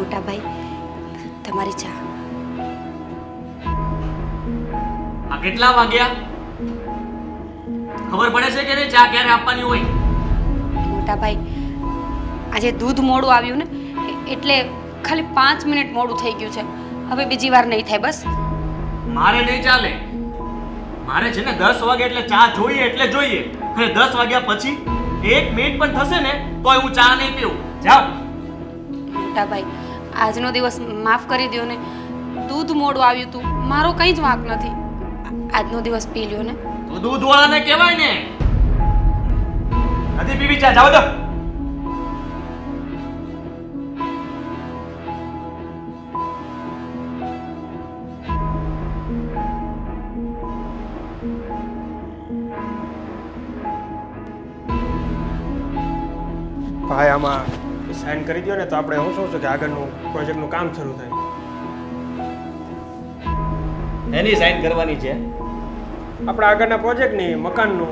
મોટા ભાઈ તમારી ચા. આ કેટલા વાગ્યા ખબર પડે છે કે નહીં ચા ક્યારે આપવાની હોય? મોટા ભાઈ આજે દૂધ મોડું આવ્યું ને એટલે ખાલી 5 મિનિટ મોડું થઈ ગયું છે. હવે બીજી વાર નહીં થાય બસ. મારે નહીં ચાલે. મારે છે ને 10 વાગે એટલે ચા જોઈએ એટલે જોઈએ. અને 10 વાગ્યા પછી 1 મિનિટ પણ થશે ને તોય હું ચા નહીં પીઉં. જાઓ. મોટા ભાઈ આજનો દિવસ માફ કરી દો ને. દૂધ મોડું આવ્યું તું, મારો કંઈ જ વાંક નથી. આજનો દિવસ પી લ્યો ને. તો દૂધ વાળાને કહેવાય ને. નથી પીવી ચા, જાઓ દો. ભાઈ આમાં સાઈન કરી દો ને તો આપણે હું શું છું કે આગળનું પ્રોજેક્ટનું કામ શરૂ થાય. એની સાઈન કરવાની છે. આપણા આગળના પ્રોજેક્ટની મકાનનું.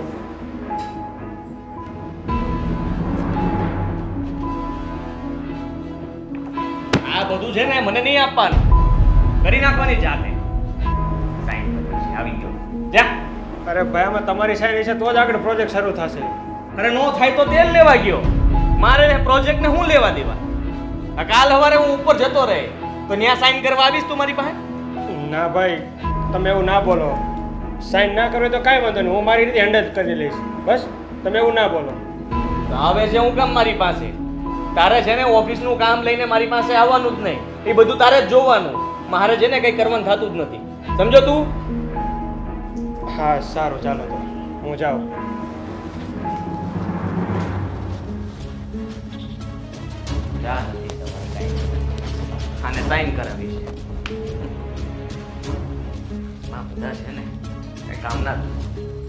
આ બધું છે ને મને નહીં આપવાનું, કરી નાખવાની જાતે. સાઈન કરવાની છે, આવી ગયો. જા. અરે ભાઈ આમાં તમારી સાઈન છે તો જ આગળ પ્રોજેક્ટ શરૂ થશે. અરે નો થાય તો તેલ લેવા ગયો. મારે પ્રોજેક્ટ ને હું લેવા દેવા? આ કાલ સવારે હું ઉપર જતો રહે તો ત્યાં સાઈન કરવા આવીશ તું મારી પાસે? ના ભાઈ તમે એવું ના બોલો. સાઈન ના કરો તો કાંઈ વાંધો નહીં, હું મારી રીતે હેન્ડલ કરી લઈશ. બસ તમે એવું ના બોલો. તો હવે છે હું કામ મારી પાસે? તારે છે ને ઓફિસનું કામ લઈને મારી પાસે આવવાનું જ નહીં. એ બધું તારે જ જોવાનું. મારે છે ને કંઈ કરવાનું થતું જ નથી. સમજો તું? હા સારું ચાલો તો હું જાઉં. જા નથી તમારે કાંઈ. આને સાઈન કરાવી છે. આ બધા છે ને કંઈ કામના જ નથી.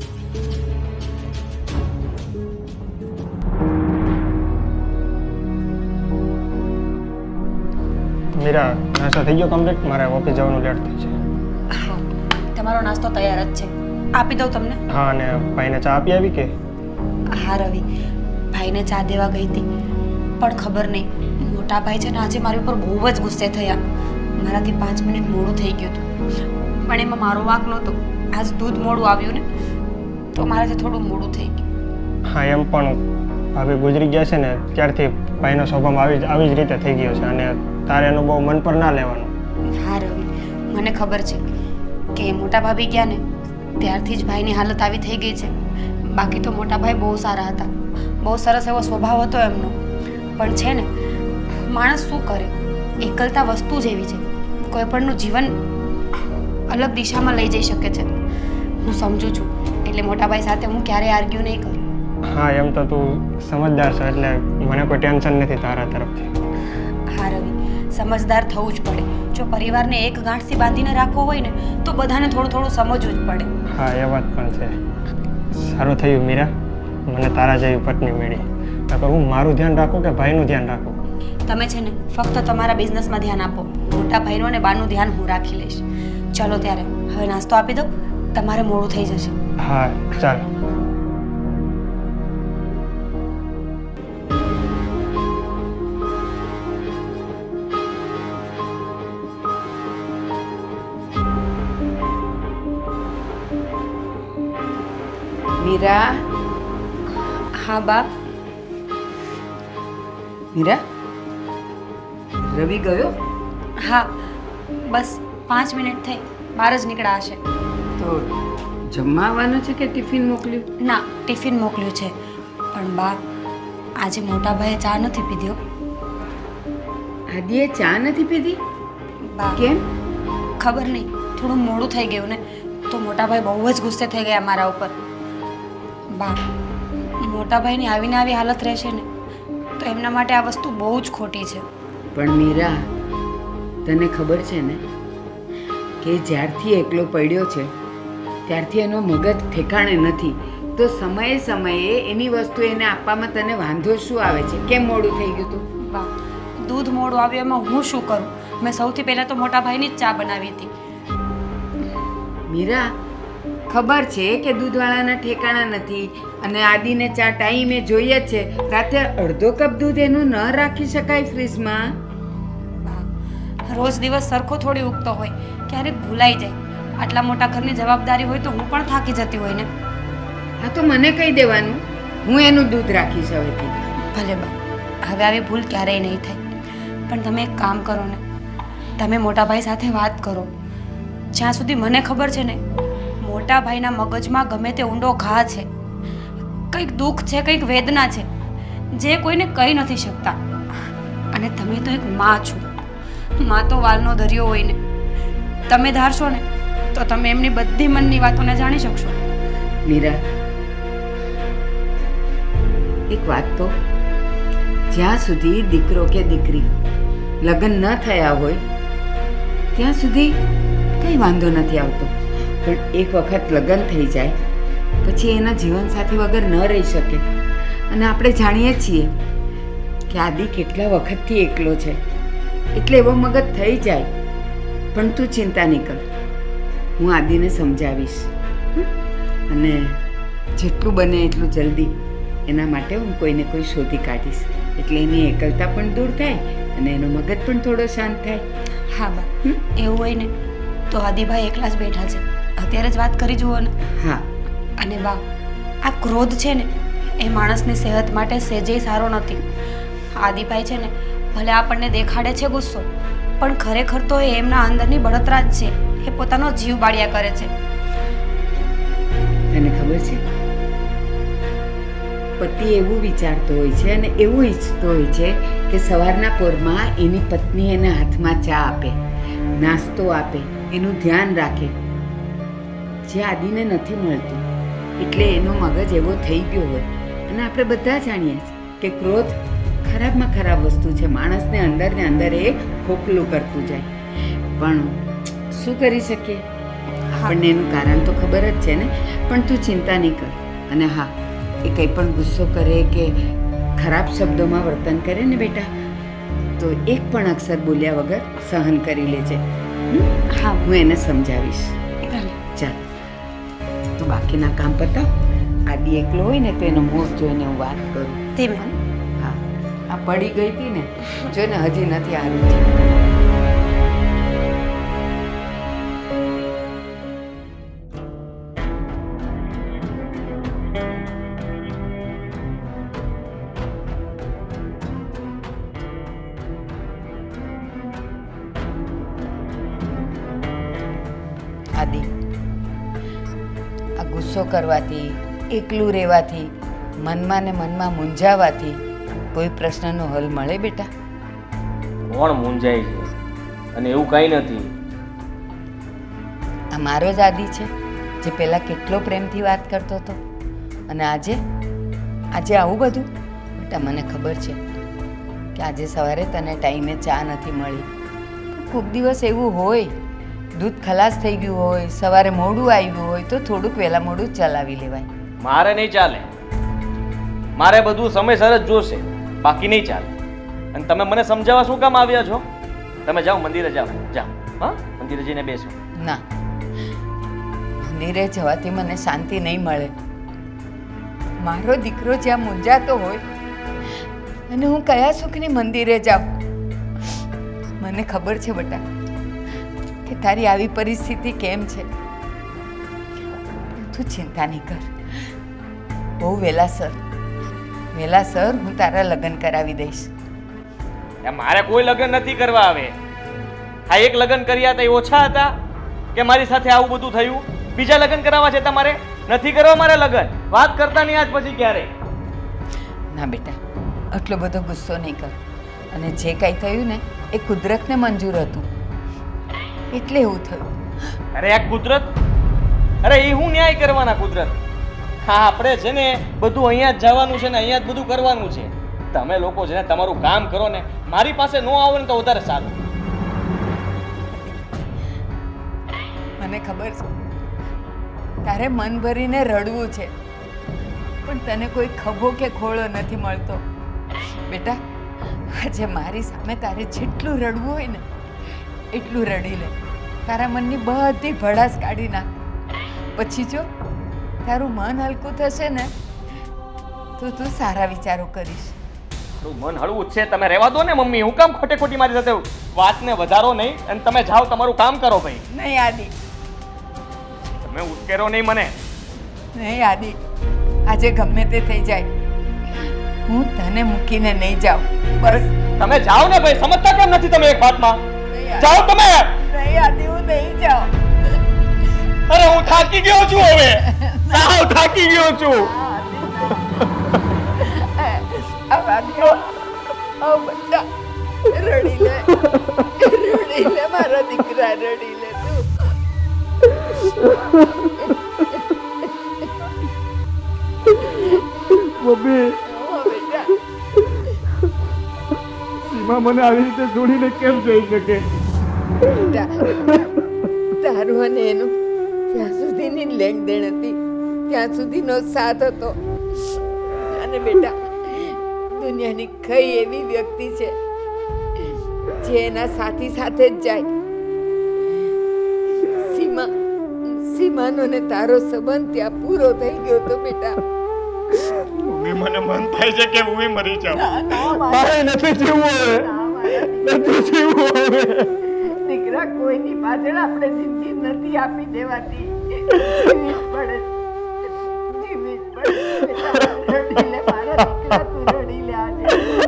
મીરા નાસ્તો થઈ ગયો કમ્પ્લીટ? મારે ઓફિસ જવાનું લેટ થાય છે. હા તમારો નાસ્તો તૈયાર જ છે, આપી દઉં તમને? હા અને ભાઈને ચા આપી આવી કે? હા રવિ, ભાઈને ચા દેવા ગઈ હતી પણ ખબર નહીં મોટા ભાઈ છે ને આજે મારી ઉપર બહુ જ ગુસ્સે થયા. મારાથી 5 મિનિટ મોડું થઈ ગયું હતું પણ એમાં મારો વાંક નહોતો. આજ દૂધ મોડું આવ્યું ને તો મારાથી થોડું મોડું થઈ ગયું. હા એમ પણ ભાભી ગુજરી ગયા છે ને ત્યારથી ભાઈનો સ્વભાવ આવી જ રીતે થઈ ગયો છે અને તારે એનું બહુ મન પર ના લેવાનું. હા રવિ, મને ખબર છે કે મોટા ભાભી ગયા ને ત્યારથી જ ભાઈની હાલત આવી થઈ ગઈ છે. બાકી તો મોટા ભાઈ બહુ સારા હતા, બહુ સરસ એવો સ્વભાવ હતો એમનો. પણ છે ને માણસ શું કરે, એકલતા વસ્તુ જ એવી છે, કોઈ પણનું જીવન અલગ દિશામાં લઈ જઈ શકે છે. હું સમજુ છું એટલે મોટા ભાઈ સાથે હું ક્યારેય આર્ગ્યુ નહીં કરું. હા એમ તો તું સમજદાર છો એટલે મને કોઈ ટેન્શન નથી તારા તરફથી. હા રવિ, સમજદાર થવું જ પડે. જો પરિવારને એક ગાંઠથી બાંધીને રાખવો હોય ને તો બધાને થોડું થોડું સમજવું જ પડે. હા એ વાત પણ છે. સારું થયું મીરા, મને તારા જેવી પત્ની મળી. નકર હું મારું ધ્યાન રાખું કે ભાઈનું ધ્યાન રાખું? તમે છે ને ફક્ત તમારા બિઝનેસમાં ધ્યાન આપો, મોટા ભાઈનું અને બાનું ધ્યાન હું રાખી લઈશ. ચાલો ત્યારે હવે નાસ્તો આપી દો, તમારે મોડું થઈ જશે. હા ચાલ. મીરા. હા બા. મીરા, રવિ ગયો? હા બસ 5 મિનિટ થઈ, બહાર જ નીકળ્યા હશે. તો જમવા આવવાનું છે કે ટિફિન મોકલ્યું? ના, ટિફિન મોકલ્યું છે. પણ બા આજે મોટા ભાઈએ ચા નથી પીધી. આદિએ ચા નથી પીધી? બા કેમ? ખબર નહીં, થોડું મોડું થઈ ગયું ને તો મોટા ભાઈ બહુ જ ગુસ્સે થઈ ગયા મારા ઉપર. બા મોટા ભાઈની આવીને આવી હાલત રહેશે ને તો એમના માટે આ વસ્તુ બહુ જ ખોટી છે. પણ મીરા, તને ખબર છે ને કે જ્યારથી એકલો પડ્યો છે ત્યારથી એનો મગજ ઠેકાણે નથી. તો સમયે સમયે એની વસ્તુ એને આપવામાં તને વાંધો શું આવે છે? કેમ મોડું થઈ ગયું તું? બા દૂધ મોડું આવ્યું એમાં હું શું કરું? મેં સૌથી પહેલાં તો મોટા ભાઈની જ ચા બનાવી હતી. મીરા, ખબર છે કે દૂધવાળાના ઠેકાણા નથી અને આદિને ચા ટાઈમે જોઈએ જ છે. રાતે અડધો કપ દૂધ એનું ન રાખી શકાય ફ્રીજમાં? બા રોજ દિવસ સરખો થોડી ઉગતો હોય, ક્યારેક ભૂલાઈ જાય. આટલા મોટા ઘરની જવાબદારી હોય તો હું પણ થાકી જતી હોય ને. હા તો મને કહી દેવાનું, હું એનું દૂધ રાખીશ હવેથી. ભલે બા, હવે આવી ભૂલ ક્યારેય નહીં થાય. પણ તમે એક કામ કરો ને, તમે મોટા ભાઈ સાથે વાત કરો. જ્યાં સુધી મને ખબર છે ને, મોટા ભાઈના મગજમાં ગમે તે ઊંડો ઘા છે, કંઈક દુઃખ છે, કંઈક વેદના છે જે કોઈને કહી નથી શકતા. અને તમે તો એક માં છો. માં તો વાલનો દરિયો હોય ને. તમે ધારશો ને તો તમે એમની બધી મનની વાતોને જાણી શકશો. મીરા, એક વાત તો, જ્યાં સુધી દીકરો કે દીકરી લગ્ન ન થયા હોય ત્યાં સુધી કંઈ વાંધો નથી આવતો. પણ એક વખત લગ્ન થઈ જાય પછી એના જીવનસાથી વગર ન રહી શકે. અને આપણે જાણીએ છીએ કે આદિ કેટલા વખતથી એકલો છે, એટલે એવો મગજ થઈ જાય. પણ તું ચિંતા નહીં કર, હું આદિને સમજાવીશ. અને જેટલું બને એટલું જલ્દી એના માટે હું કોઈને કોઈ શોધી કાઢીશ, એટલે એની એકલતા પણ દૂર થાય અને એનો મગજ પણ થોડો શાંત થાય. હા બા, એવું હોય ને તો આદિભાઈ એકલા જ બેઠા છે, અત્યારે જ વાત કરી જુઓ ને. હા. અને બા, આ ક્રોધ છે ને એ માણસની સેહત માટે સહેજેય સારો નથી. આદિભાઈ છે ને ભલે આપણને દેખાડે છે ગુસ્સો, પણ ખરેખર તો એ એમના અંદરની બળતરા જ છે. એ પોતાનો જીવ બાળ્યા કરે છે. તને ખબર છે, પતિ એવું વિચારતો હોય છે અને એવું ઈચ્છતો હોય છે કે સવારના પોરમાં એની પત્ની એને હાથમાં ચા આપે, નાસ્તો આપે, એનું ધ્યાન રાખે, જે આદિને નથી મળતું. એટલે એનો મગજ એવો થઈ ગયો હોય. અને આપણે બધા જાણીએ છીએ કે ક્રોધ ખરાબમાં ખરાબ વસ્તુ છે. માણસને અંદર ને અંદર એ ખોખલું કરતું જાય. પણ શું કરી શકીએ? આપણને એનું કારણ તો ખબર જ છે ને. પણ તું ચિંતા નહીં કર. અને હા, એ કંઈ પણ ગુસ્સો કરે કે ખરાબ શબ્દોમાં વર્તન કરે ને બેટા, તો એક પણ અક્ષર બોલ્યા વગર સહન કરી લેજે. હા, હું એને સમજાવીશ. ચાલ, તું બાકીના કામ પતાવ. આદિ એકલો હોય ને તો એનો મોઢ જોઈને હું વાત કરું. તેમ હા, આ પડી ગઈ હતી ને, જોઈને હજી નથી સારું થયું. આદિ, આ ગુસ્સો કરવાથી, એકલું રહેવાથી, મનમાં ને મનમાં મૂંઝાવાથી કોઈ પ્રશ્નનો હલ મળે બેટા? કોણ મૂંઝાય છે? અને એવું કંઈ નથી. આ મારો જ આદિ છે જે પહેલાં કેટલો પ્રેમથી વાત કરતો હતો, અને આજે આવું બધું? બેટા, મને ખબર છે કે આજે સવારે તને ટાઈમે ચા નથી મળી. પણ કોઈક દિવસ એવું હોય, દૂધ ખલાસ થઈ ગયું હોય, સવારે મોડું આવ્યું હોય તો થોડુંક વહેલા મોડું ચલાવી લેવાય. મારે નહીં ચાલે. મારે બધું સમયસર જ જોશે, બાકી નહીં ચાલે. અને તમે મને સમજાવવા શું કામ આવ્યા છો? તમે જાઓ, મંદિરે જાઓ. જાઓ, હા, મંદિરે જઈને બેસો. ના, મંદિરે જવાથી મને શાંતિ નહીં મળે. મારો દીકરો જ્યાં મૂંઝાતો હોય અને હું કયા સુખની મંદિરે જાઉં? મને ખબર છે બેટા કે તારી આવી પરિસ્થિતિ કેમ છે. તું ચિંતા નહીં કર. બહુ વહેલાસર હું તારા લગ્ન કરાવી દઈશ. મારે કોઈ લગ્ન નથી કરવા આવે. આ એક લગ્ન કર્યા હતા એ ઓછા હતા કે મારી સાથે આવું બધું થયું? બીજા લગ્ન કરાવવા છે તમારે? નથી કરવા મારે લગ્ન. વાત કરતા નહીં આજ પછી ક્યારે. ના બેટા, આટલો બધો ગુસ્સો નહીં કર. અને જે કાંઈ થયું ને એ કુદરતને મંજૂર હતું એટલે એવું થયું. અરે આ કુદરત, અરે એ હું ન્યાય કરવાના કુદરત? હા, આપણે છે ને બધું અહીંયા જ જવાનું છે ને અહીંયા જ બધું કરવાનું છે. તમે લોકો છે ને તમારું કામ કરો ને, મારી પાસે ન આવો ને તો વધારે સારું. મને ખબર છે તારે મન ભરીને રડવું છે, પણ તને કોઈ ખભો કે ખોળો નથી મળતો. બેટા, આજે મારી સામે તારે જેટલું રડવું હોય ને એટલું રડી લે. તારા મનની બધી ભડાસ કાઢી નાખ. પછી જો તારું મન હલકું થશે ને તો તું સારા વિચારો કરીશ. તો મન હળવું જ છે. તમે રહેવા દો ને મમ્મી. હું કામ ખોટે ખોટી મારી સાથે વાતને વધારો નહીં અને તમે જાઓ તમારું કામ કરો ભાઈ. નહીં આદિ, તમે ઉશ્કેરો નહીં મને. નહીં આદિ, આજે ગમે તે થઈ જાય હું તને મૂકીને નહીં જાઉં. બસ તમે જાઓ ને ભાઈ. સમજતા કેમ નથી તમે એક વાતમાં? જાઓ તમે. નહીં આદિ, હું નહીં જાઉં. અરે હું થાકી ગયો છું હવે. સાવ થાકી ગયો છું. બચ્ચા રડી લે મારા દીકરા, રડી લે તું. મમ્મી બેટા, સીમા મને આવી રીતે છોડીને કેમ જઈ શકે? તારું અને એનું ત્યાં સુધીની લેણદેણ હતી, ત્યાં સુધીનો સાથ હતો. અને બેટા, દુનિયાની કઈ એવી વ્યક્તિ છે જે એના સાથી સાથે જ જાય? સીમાનો ને તારો સંબંધ ત્યાં પૂરો થઈ ગયો તો બેટા. મને મન થાય છે કે હું મરી જાઉં. મારે નથી જીવવું હવે. નથી જીવવું હવે. દીકરા, કોઈની પાછળ આપણે જિંદગી નથી આપી દેવાતી. જીવવી પડે, જીવવી પડે. રડી લે મારા દીકરા, તું રડી લે આજે.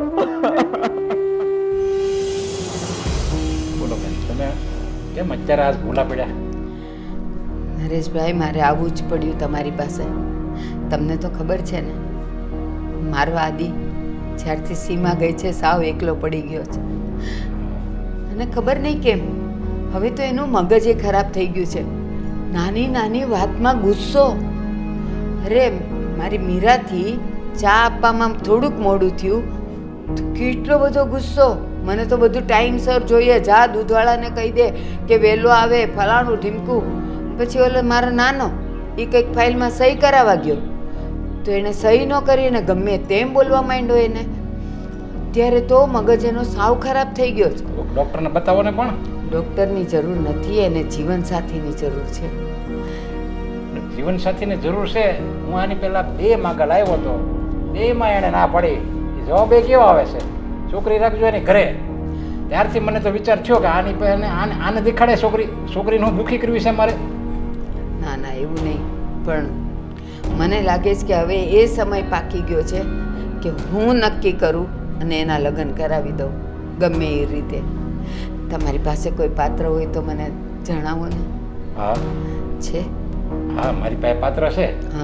બોલો બેન, તમે કેમ અત્યારે આજ ભૂલા પડ્યા? નરેશભાઈ, મારે આવવું જ પડ્યું તમારી પાસે. તમને તો ખબર છે ને, મારો આદિ જ્યારથી સીમા ગઈ છે સાવ એકલો પડી ગયો છે. અને ખબર નહીં કેમ હવે તો એનું મગજ ખરાબ થઈ ગયું છે. નાની નાની વાતમાં ગુસ્સો. અરે મારી મીરાથી ચા આપવામાં થોડુંક મોડું થયું તો કેટલો બધો ગુસ્સો. મને તો બધું ટાઈમસર જોઈએ. જા દૂધવાળાને કહી દે કે વહેલો આવે, ફલાણું ઢીમકું. પછી ઓલો મારો નાનો એ કંઈક ફાઇલમાં સહી કરાવવા ગયો તો એણે સહી ન કરીને ગમે તેમ બોલવા માંડ્યો એને. અત્યારે તો મગજ એનો સાવ ખરાબ થઈ ગયો છે. ડૉક્ટરને બતાવો ને. પણ ડૉક્ટરની જરૂર નથી, એને જીવનસાથીની જરૂર છે. જીવનસાથીની જરૂર છે. હું આની પહેલા 2 માગલ આવ્યો હતો, 2માં એણે ના પાડી. જવાબ એ કેવો આવે છે, છોકરી રાખજો એની ઘરે. ત્યારથી મને તો વિચાર થયો કે આની આને દેખાડે છોકરીને હું દુઃખી કરવી છે મારે. ના ના, એવું નહીં. પણ મને લાગે છે કે હવે એ સમય પાકી ગયો છે કે હું નક્કી કરું અને એના લગ્ન કરાવી દઉં ગમે એ રીતે. તમારી પાસે કોઈ પાત્ર હોય તો મને જણાવો ને. હા છે? હા, મારી પાસે પાત્ર છે. હા,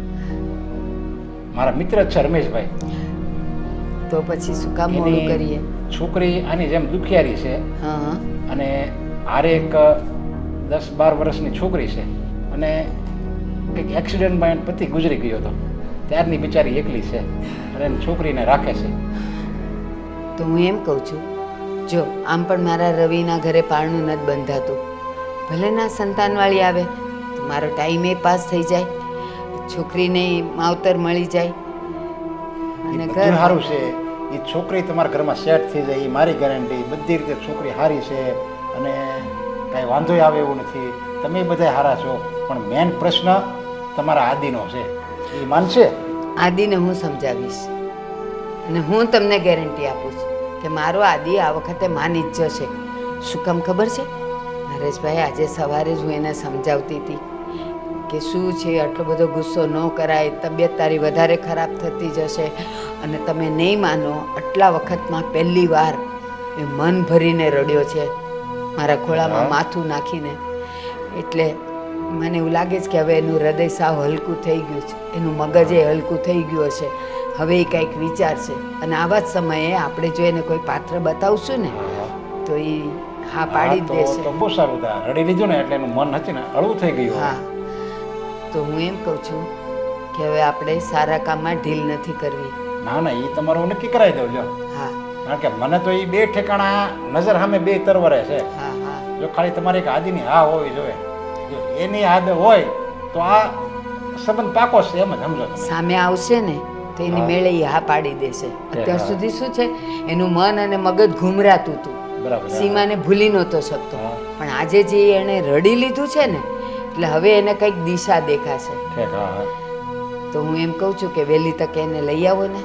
મારા મિત્ર જ છે રમેશભાઈ. તો પછી શું કામ મોડું કરીએ? છોકરી આની જેમ દુખિયારી છે. હા હા. અને આરે એક 10-12 વર્ષની છોકરી છે. અને કંઈક એક્સિડન્ટમાં એને પતિ ગુજરી ગયો હતો. ત્યારની બિચારી એકલી છે અને એની છોકરીને રાખે છે. તો હું એમ કહું છું, જો આમ પણ મારા રવિના ઘરે પારણું નથી બંધાતું. ભલે ના સંતાનવાળી આવે તો મારો ટાઈમે પાસ થઈ જાય, છોકરીને માવતર મળી જાય અને ઘર સારું છે. એ છોકરી તમારા ઘરમાં સેટ થઈ જાય એ મારી ગેરંટી. બધી રીતે છોકરી સારી છે અને કાંઈ વાંધોય આવે એવું નથી. તમે બધા સારા છો, પણ મેન પ્રશ્ન તમારા આદિનો છે. એ માનશે? આદિને હું સમજાવીશ અને હું તમને ગેરંટી આપું છું કે મારો આદિ આ વખતે માની જ જશે. શું કામ ખબર છે નરેશભાઈ? આજે સવારે જ હું એને સમજાવતી હતી કે શું છે, આટલો બધો ગુસ્સો ન કરાય, તબિયત તારી વધારે ખરાબ થતી જશે. અને તમે નહીં માનો, આટલા વખતમાં પહેલી વાર એ મન ભરીને રડ્યો છે મારા ખોળામાં માથું નાખીને. એટલે મને એવું લાગે છે કે હવે એનું હૃદય સાવ હલકું થઈ ગયું છે, એનું મગજ હલકું થઈ ગયું હશે. હવે એ કંઈક વિચારશે અને આવા જ સમયે આપણે જો એને કોઈ પાત્ર બતાવશું ને તો એ હા પાડી જ દેશે. તો બહુ સારું. રડી લીધું ને એટલે એનું મન હતું ને હળવું થઈ ગયું. હા, તો હું એમ કહું છું કે હવે આપણે સારા કામમાં ઢીલ નથી કરવી. ના ના, એ તમારું નક્કી કરાવી દઉં. લ્યો. હા, કારણ કે મને તો એ 2 ઠેકાણા નજર સામે 2 તરવરે છે. હા હા. જો ખાલી તમારી એક આદિની હા હોવી જોઈએ. જો એની આદ હોય તો આ સંબંધ પાકો છે એમ જ સમજો તમે. સામે આવશે ને તો એની મેળે એ હા પાડી દેશે. અત્યાર સુધી શું છે, એનું મન અને મગજ ઘૂમરાતું હતું. બરાબર. સીમાને ભૂલી નહોતો શકતો, પણ આજે જે એણે રડી લીધું છે ને એટલે હવે એને કંઈક દિશા દેખાશે. ઠીક. હા. તો હું એમ કહું છું કે વહેલી તકે એને લઈ આવો ને.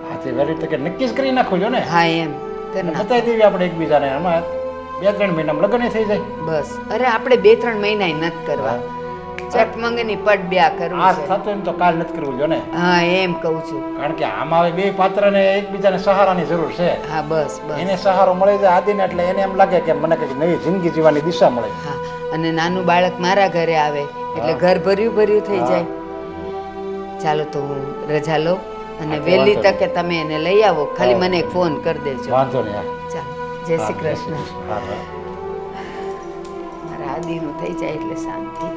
હા તે વહેલી તકે નક્કી જ કરી નાખો છો ને. હા એમ કર નાખ. બતાવી દેવી આપણે એકબીજાને. આમાં 2-3 મહિનામાં લગ્ન થઈ જાય. બસ અરે આપણે 2-3 મહિના નથી કરવા. ચટ મંગની પટ બ્યા કરવું આજ છે. થતું એમ તો કાલ નથી કરવું જો ને. હા એમ કહું છું. કારણ કે આમાં હવે બે પાત્રને એકબીજાને સહારાની જરૂર છે. હા બસ બસ. એને સહારો મળી જાય આદિને એટલે એને એમ લાગે કે મને કંઈક નવી જિંદગી જીવવાની દિશા મળે. હા અને નાનું બાળક મારા ઘરે આવે એટલે ઘર ભર્યું થઈ જાય. ચાલો તો હું રજા લઉં અને વહેલી તકે તમે એને લઈ આવો. ખાલી મને એક ફોન કરી દેજો. વાંધો નહીં. ચાલો જય શ્રી કૃષ્ણ. હા હા. મારા આદિનું થઈ જાય એટલે શાંતિ.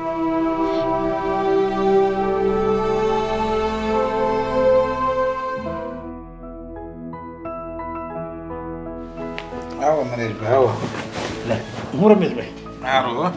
આવો નરેશભાઈ આવો. લે હું રમેશભાઈ. સારું હો.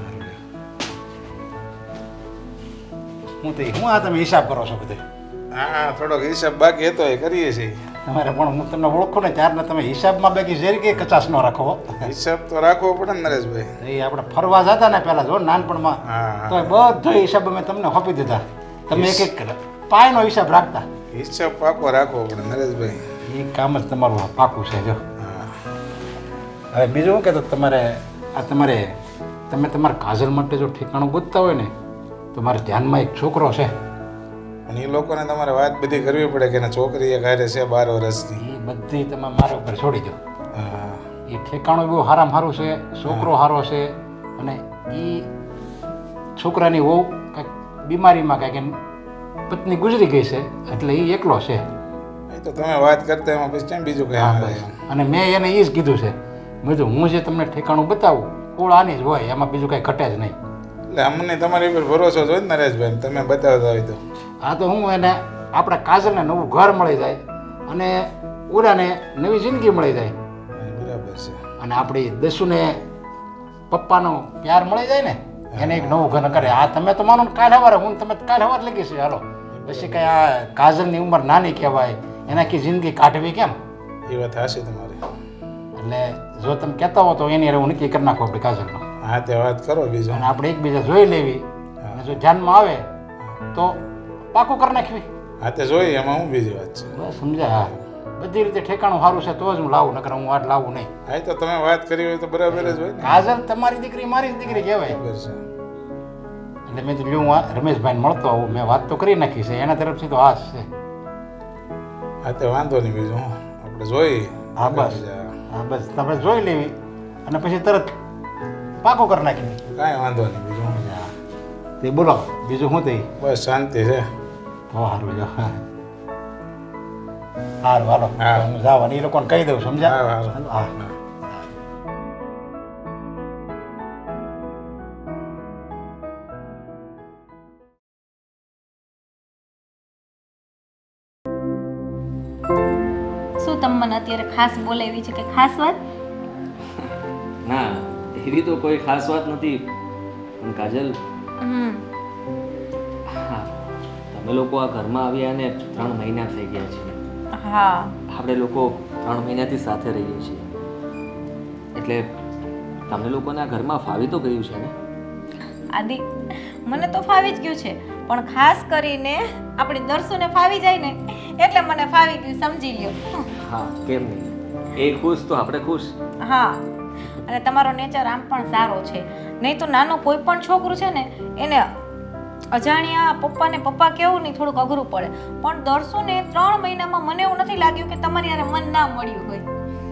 હું આ તમે હિસાબ કરો છો બધે. હા થોડોક હિસાબ બાકી હતો એ કરીએ છીએ. તમારે પણ હું તમને ઓળખું ને ત્યારને તમે હિસાબમાં બાકી જરી કે કચાશ ન રાખો. હિસાબ તો રાખવો પડે ને નરેશભાઈ. એ આપણે ફરવા જતા ને પહેલા જો નાનપણમાં હા. તો બધો હિસાબ અમે તમને સોંપી દીધા. તમે એક પાયનો હિસાબ રાખતા. હિસાબ પાકો રાખવો પડે નરેશભાઈ. એ કામ જ તમારું પાકું છે જો. હા. હવે બીજું શું કહેતો તમે તમારા કાજલ માટે જો ઠેકાણું ગોતતા હોય ને તો મારે ધ્યાનમાં એક છોકરો છે. પણ એ લોકોને તમારે વાત બધી કરવી પડે કે એના છોકરી એક હારે છે 12 વર્ષની. એ બધી તમે મારા ઉપર છોડી દો. હા. એ ઠેકાણું બહુ સારામાં સારું છે, છોકરો સારો છે અને એ છોકરાની વહુ કંઈક બીમારીમાં કંઈક પત્ની ગુજરી ગઈ છે એટલે એ એકલો છે. એ તો તમે વાત કરતા એમાં પછી કેમ બીજું કંઈ આવે એમ. અને મેં એને એ જ કીધું છે મેં કીધું હું જે તમને ઠેકાણું બતાવું કુળ આની જ હોય એમાં બીજું કંઈ ઘટે જ નહીં. એટલે અમને તમારી ઉપર ભરોસો જ હોય ને નરેશભાઈ. તમે બતાવતા હોય તો. હા તો હું એને આપણે કાજલને નવું ઘર મળી જાય અને ઉડાને નવી જિંદગી મળી જાય બરાબર છે. અને આપણી દસુને પપ્પાનો પ્યાર મળી જાય ને એને એક નવું ઘર કરે. આ તમે તો માનો કાલ સવારે હું તમે કાલ સવારે લખી છે હાલો પછી કઈ આ કાજલની ઉંમર નાની કહેવાય એનાથી જિંદગી કાઢવી કેમ. એ વાત હાશે તમારી. એટલે જો તમે કહેતા હો તો એની હારે હું નક્કી કરી નાખું આપણે કાજલનો. હા તે વાત કરો બીજું. અને આપણે એકબીજા જોઈ લેવી અને જો ધ્યાનમાં આવે તો પાકું કરી નાખવી. હા તે જોઈએ એમાં હું બીજી વાત છે. બસ સમજ્યા. હા બધી રીતે ઠેકાણું સારું છે તો જ હું લાવું નકર હું આટ લાવું નહીં. હા એ તો તમે વાત કરી હોય તો બરાબર જ હોય ને. કાજલ તમારી દીકરી મારી જ દીકરી કહેવાય. બરાબર છે. એટલે મેં તો લ્યું આ રમેશભાઈને મળતો આવું મેં વાત તો કરી નાખી છે એના તરફથી તો હાશ છે. હા તે વાંધો નહીં બીજું આપણે જોઈએ. હા બસ હા બસ તમે જોઈ લેવી અને પછી તરત પાકો કરી નાખી. કાંઈ વાંધો નહીં બીજું. તે બોલો બીજું શું થઈ. બસ શાંતિ છે. તો સારું જો સારું હાલો હા. હું જાવ એ લોકોને કહી દઉં સમજ્યા. હા, હા. હા શું તમે મને અત્યારે ખાસ બોલાવી છે કે ખાસ વાત? ના એવી તો કોઈ ખાસ વાત નથી પણ કાજલ હા તમે લોકો આ ઘરમાં આવ્યા ને 3 મહિના થઈ ગયા છે. હા આપણે લોકો 3 મહિનાથી સાથે રહીએ છીએ એટલે તમે લોકોને આ ઘરમાં ફાવી તો ગયું છે ને? આદિ મને તો ફાવી જ ગયું છે પણ ખાસ કરીને આપણી દર્શુને ફાવી જાય ને એટલે મને ફાવી ગયું સમજી લ્યો. હા કેમ નહીં એ ખુશ તો આપણે ખુશ. હા અને તમારો નેચર આમ પણ સારો છે નહીં તો નાનો કોઈ પણ છોકરું છે ને એને અજાણ્યા પપ્પાને પપ્પા કેવું નહીં થોડુંક અઘરું પડે પણ દર્શુને 3 મહિનામાં મને એવું નથી લાગ્યું કે તમારી યારે મન ના મળ્યું હોય.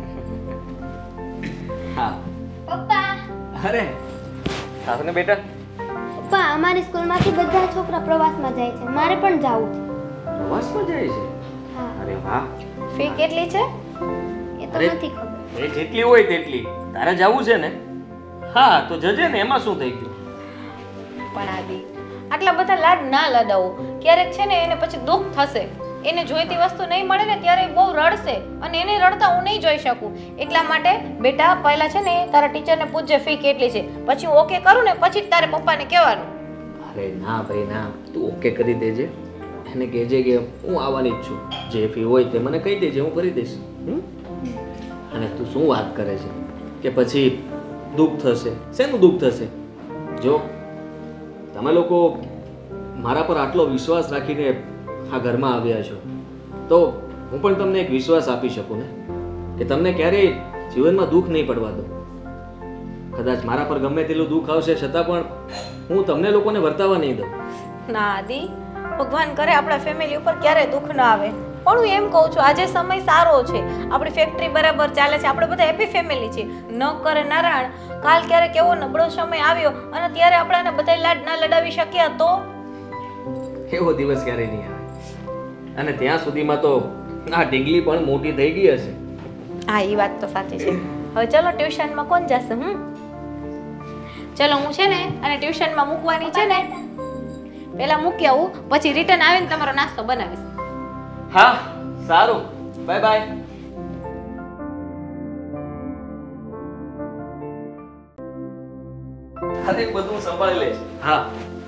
હા પપ્પા અરે સાસને બેટા પપ્પા અમારી સ્કૂલમાંથી બધા છોકરા પ્રવાસમાં જાય છે મારે પણ જવું છે. પ્રવાસમાં જાય છે? હા અરે વાહ. ફી કેટલી છે એ તો અરે. નથી ખબર. એ જેટલી હોય તેટલી તારે જવું છે ને? હા તો જજે ને એમાં શું થઈ ગયું. પણ આદિ આટલા બધા લાડ ના લડાવો ક્યારેક છે ને એને પછી દુઃખ થશે એને જોઈતી વસ્તુ નહીં મળે ને ત્યારે બહુ રડશે અને એને રડતા હું નહીં જોઈ શકું એટલા માટે બેટા પહેલા છે ને તારા ટીચરને પૂછજે ફી કેટલી છે પછી હું ઓકે કરું ને પછી જ તારે પપ્પાને કહેવાનું. અરે ના ભાઈ ના તું ઓકે કરી દેજે એને કહેજે કે હું આવવાની જ છું જે ફી હોય તે મને કહી દેજે હું કરી દઈશ. અને તું શું વાત કરે છે કે પછી દુઃખ થશે? શેનું દુઃખ થશે? જો તમે લોકો મારા પર આટલો વિશ્વાસ રાખીને આ ઘરમાં આવ્યા છો તો હું પણ તમને એક વિશ્વાસ આપી શકું ને કે તમને ક્યારેય જીવનમાં દુઃખ નહીં પડવા દો. કદાચ મારા પર ગમે તેટલું દુઃખ આવશે છતાં પણ હું તમને લોકોને વર્તાવા નહીં દઉં. ના આદિ, ભગવાન કરે આપણા ફેમિલી ઉપર ક્યારેય દુઃખ ના આવે. પણ હું એમ કહું છું, આજે સમય સારો છે, આપણી ફેક્ટરી બરાબર ચાલે છે, આપણે બધા હેપી ફેમિલી છે. ન કરે નારાયણ, કાલ ક્યારેક એવો નબળો સમય આવ્યો અને ત્યારે આપણાને બધા લાડ ના લડાવી શક્યા તો એવો દિવસ ક્યારેય નહીં આવે. અને ત્યાં સુધીમાં તો આ ઢીંગલી પણ મોટી થઈ ગઈ હશે. હા, એ વાત તો સાચી છે. હવે ચલો ટ્યુશનમાં કોણ જશે? ચલો હું છે ને અને ટ્યુશનમાં મૂકવાની છે ને, પહેલા મૂકી આવું, પછી રિટર્ન આવીને તમારો નાસ્તો બનાવીશ. હા, સારું, બાય બાય. અરે બધું સંભાળી લઈશ. હા,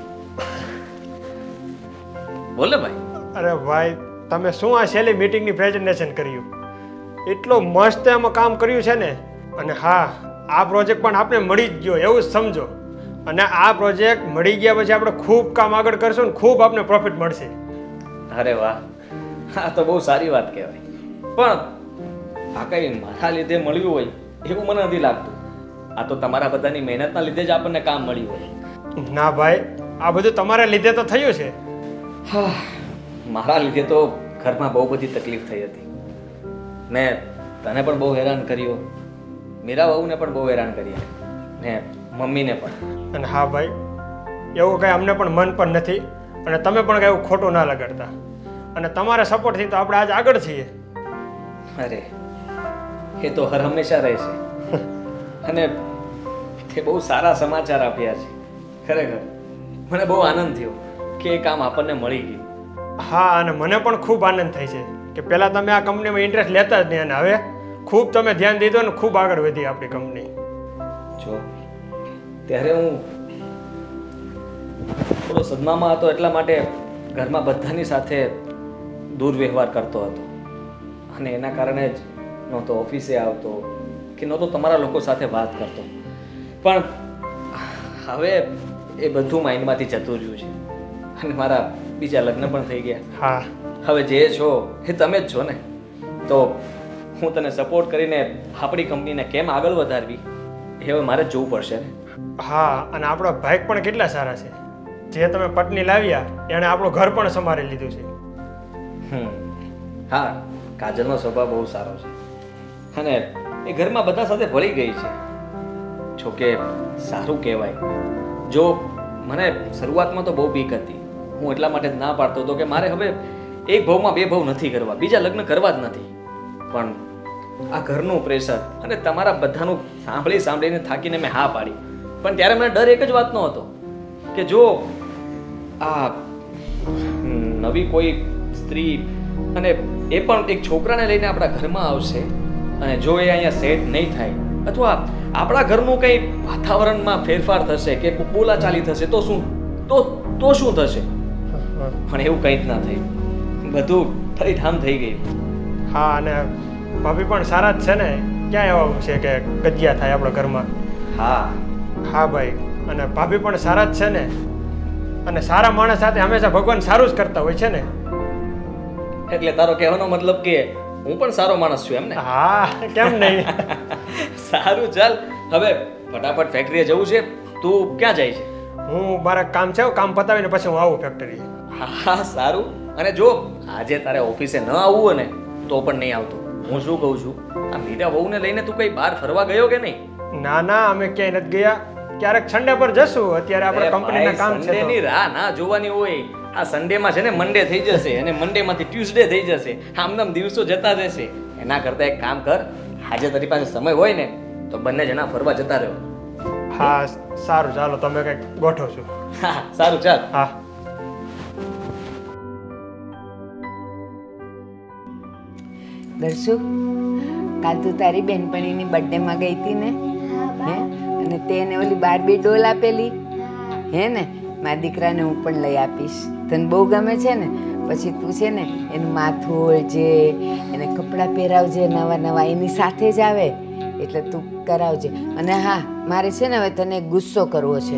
બોલે ભાઈ. અરે ભાઈ, તમે શું આ છેલ્લી મીટિંગની પ્રેઝન્ટેશન કર્યું? એટલો મસ્ત એમાં કામ કર્યું છે ને. અને હા, આ પ્રોજેક્ટ પણ આપણે મળી જ ગયો એવું જ સમજો. અને આ પ્રોજેક્ટ મળી ગયા પછી આપણે ખૂબ કામ આગળ કરશું ને ખૂબ આપણે પ્રોફિટ મળશે. અરે વાહ, આ તો બહુ સારી વાત કહેવાય. પણ આ કઈ મારા લીધે મળ્યું હોય એવું મને નથી લાગતું. આ તો તમારા બધાની મહેનતના લીધે જ આપણને કામ મળ્યું હોય. ના ભાઈ, આ બધું તમારા લીધે તો થયું છે. હા, મારા લીધે તો ઘરમાં બહુ બધી તકલીફ થઈ હતી. મેં તને પણ બહુ હેરાન કર્યો, મીરા વહુને પણ બહુ હેરાન કર્યા, ને મમ્મીને પણ. અને હા ભાઈ, એવું કંઈ અમને પણ મન પણ નથી અને તમે પણ કંઈ એવું ખોટું ના લગાડતા. અને તમારા સપોર્ટથી તો આપણે આજ આગળ છીએ. અરે એ તો હર હંમેશા રહેશે. અને તે બહુ સારા સમાચાર આપ્યા છે. ખરેખર મને બહુ આનંદ થયો કે એ કામ આપણને મળી ગયું. હા, અને મને પણ ખૂબ આનંદ થાય છે કે પહેલાં તમે આ કંપનીમાં ઇન્ટરેસ્ટ લેતા જ નહીં અને હવે ખૂબ તમે ધ્યાન દીધું અને ખૂબ આગળ વધી આપણી કંપની. જો ત્યારે હું થોડો સદમામાં હતો એટલા માટે ઘરમાં બધાની સાથે દુર્વ્યવહાર કરતો હતો અને એના કારણે જ નહોતો ઓફિસે આવતો કે નહોતો તમારા લોકો સાથે વાત કરતો. પણ હવે એ બધું માઇન્ડમાંથી જતું રહ્યું છે અને મારા બીજા લગ્ન પણ થઈ ગયા. હા, હવે જે છો એ તમે જ છો ને. તો હું તને સપોર્ટ કરીને આપણી કંપનીને કેમ આગળ વધારવી એ હવે મારે જ જોવું પડશે ને. હા, અને આપણો ભાઈ પણ કેટલા સારા છે. જે તમે પત્ની લાવ્યા એણે આપણું ઘર પણ સંભાળી લીધું છે. હા, કાજલનો સ્વભાવ બહુ સારો છે અને એ ઘરમાં બધા સાથે ભળી ગઈ છે. જોકે સારું કહેવાય. જો મને શરૂઆતમાં તો બહુ બીક હતી. હું એટલા માટે જ ના પાડતો હતો કે મારે હવે એક ભાવમાં બે ભાવ નથી કરવા, બીજા લગ્ન કરવા જ નથી. પણ આ ઘરનું પ્રેશર અને તમારા બધાનું સાંભળીને થાકીને મેં હા પાડી. પણ ત્યારે મને ડર એક જ વાતનો હતો કે જો આ નવી કોઈ સ્ત્રી અને એ પણ એક છોકરાને લઈને આપણા ઘરમાં આવશે અને જો એ અહીંયા સેટ નહીં થાય અથવા આપણા ઘરનું કંઈ વાતાવરણમાં ફેરફાર થશે કે બોલાચાલી થશે તો શું થશે? પણ એવું કંઈ જ ના થયું. બધું ફરી ઠામ થઈ ગયું. હા, અને ભાભી પણ સારા જ છે ને. ક્યાં એવું છે કે કજિયા થાય આપણા ઘરમાં? હા હા ભાઈ, અને ભાભી પણ સારા જ છે ને. અને સારા માણસ સાથે હંમેશા ભગવાન સારું જ કરતા હોય છે ને. એટલે તારો કહેવાનો મતલબ કે હું પણ સારો માણસ છું એમ ને? હા, કેમ નહીં. સારું, ચાલ હવે ફટાફટ ફેક્ટરીએ જવું છે. તું ક્યાં જાય છે? હું મારા કામ છે, કામ પતાવીને પછી હું આવું ફેક્ટરી. હા, સારું. અને જો આજે તારે ઓફિસે ન આવવું હોય ને તો પણ નહીં આવતો. હું શું કહું છું, આ મીરા વહુને લઈને તું કઈ બહાર ફરવા ગયો કે નહીં? ના ના, અમે ક્યાંય નથી ગયા. ક્યારેક સન્ડે પર જશું. અત્યારે આપણે કંપનીના કામ છે. સન્ડેની રાહ ના જોવાની હોય. આ સન્ડેમાં છે ને મંડે થઈ જશે અને મંડેમાંથી ટ્યુઝડે થઈ જશે. આમ દિવસો જતા રહેશે. એના કરતાં એક કામ કર, આજે તારી પાસે સમય હોય ને તો બંને જણા ફરવા જતા રહ્યો. હા, સારું, ચાલો તમે કંઈક ગોઠવો છો. હા, સારું, ચાલ. હા. દર્શુ, કાલ તું તારી બેનપણીની બર્થડેમાં ગઈ હતી ને? હે? અને તેને ઓલી બાર્બી ડોલ આપેલી હે ને? મારા દીકરાને હું પણ લઈ આપીશ. તને બહુ ગમે છે ને? પછી તું છે ને એનું માથું ઓળજે, એને કપડાં પહેરાવજે નવા એની સાથે જ આવે એટલે તું કરાવજે. અને હા, મારે છે ને હવે તને ગુસ્સો કરવો છે.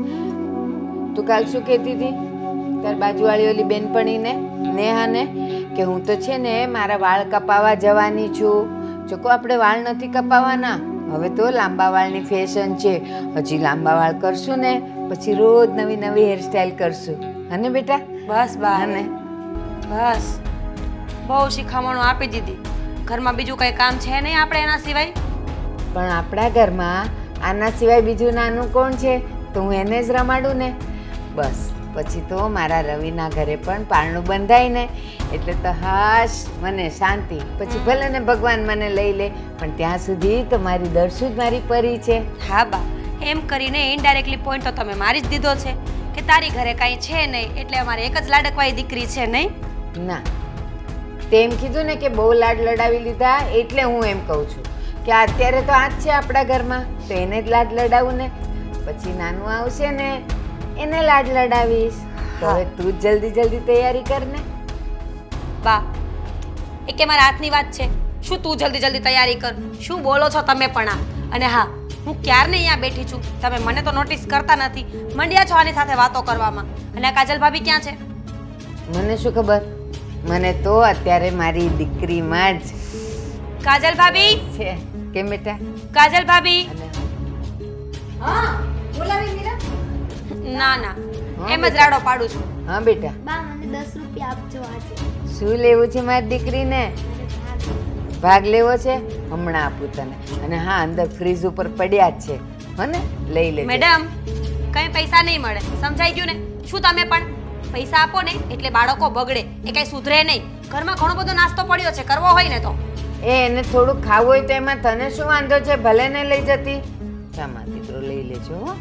તું કાલ શું કહેતી હતી તાર બાજુવાળી ઓલી બેનપણીને નેહાને કે હું તો છે ને મારા વાળ કપાવવા જવાની છું. જોકો આપણે વાળ નથી કપાવવાના, હવે તો લાંબા વાળની ફેશન છે. હજી લાંબા વાળ કરશું ને પછી રોજ નવી નવી હેરસ્ટાઈલ કરશું. અને બેટા બસ બા, અને બસ બહુ શિખામણો આપી દીધી. ઘરમાં બીજું કંઈ કામ છે નહીં આપણે એના સિવાય? પણ આપણા ઘરમાં આના સિવાય બીજું નાનું કોણ છે? તો હું એને જ રમાડું ને. બસ પછી તો મારા રવિના ઘરે પણ પારણું બંધાય ને એટલે તો હાશ મને શાંતિ. પછી ભલે ને ભગવાન મને લઈ લે, પણ ત્યાં સુધી તો મારી દર્શુ જ મારી પરી છે. હા બા, એમ કરીને ઇનડાયરેક્ટલી પોઈન્ટ તો તમે મારી જ દીધો છે કે તારી ઘરે કાંઈ છે નહીં એટલે અમારે એક જ લાડકવાઈ દીકરી છે, નહીં? ના, તેમ કીધું ને કે બહુ લાડ લડાવી લીધા એટલે હું એમ કહું છું કે અત્યારે તો આ જ છે આપણા ઘરમાં, તો એને જ લાડ લડાવું ને. પછી નાનું આવશે ને એને લાડ લડાવીશ. તો હવે તું જ જલ્દી જલ્દી તૈયારી કર ને. બા, એ કે મારા હાથની વાત છે? શું તું જલ્દી જલ્દી તૈયારી કર? શું બોલો છો તમે પણ આ? અને હા, હું ક્યારની અહીંયા બેઠી છું, તમે મને તો નોટિસ કરતા નથી. મંડ્યા છો આની સાથે વાતો કરવામાં. અને આ કાજલ ભાભી ક્યાં છે? મને શું ખબર, મને તો અત્યારે મારી દીકરીમાં જ કાજલ ભાભી છે. કેમ બેટા? કાજલ ભાભી. હા બોલાવી મીરા. ના ના, એમ જ રાડો પાડું છું. હા બેટા, બા મને 10 રૂપિયા આપજો આજે. શું લેવું છે મારી દીકરીને? ભાગ લેવો છે? હમણાં આપું તને. અને હા, અંદર ફ્રીજ ઉપર પડ્યા જ છે, હને લઈ લેજે. મેડમ, કઈ પૈસા નહીં મળે, સમજાઈ ગયું ને? શું તમે પણ પૈસા આપો ને એટલે બાળકો બગડે, એ કઈ સુધરે નહીં. ઘરમાં ઘણો બધો નાસ્તો પડ્યો છે, કરવો હોય ને તો. એને થોડું ખાવું હોય તો એમાં તને શું વાંધો છે? ભલે ને લઈ જતી. ચામાં દીકરો લઈ લેજો. હો,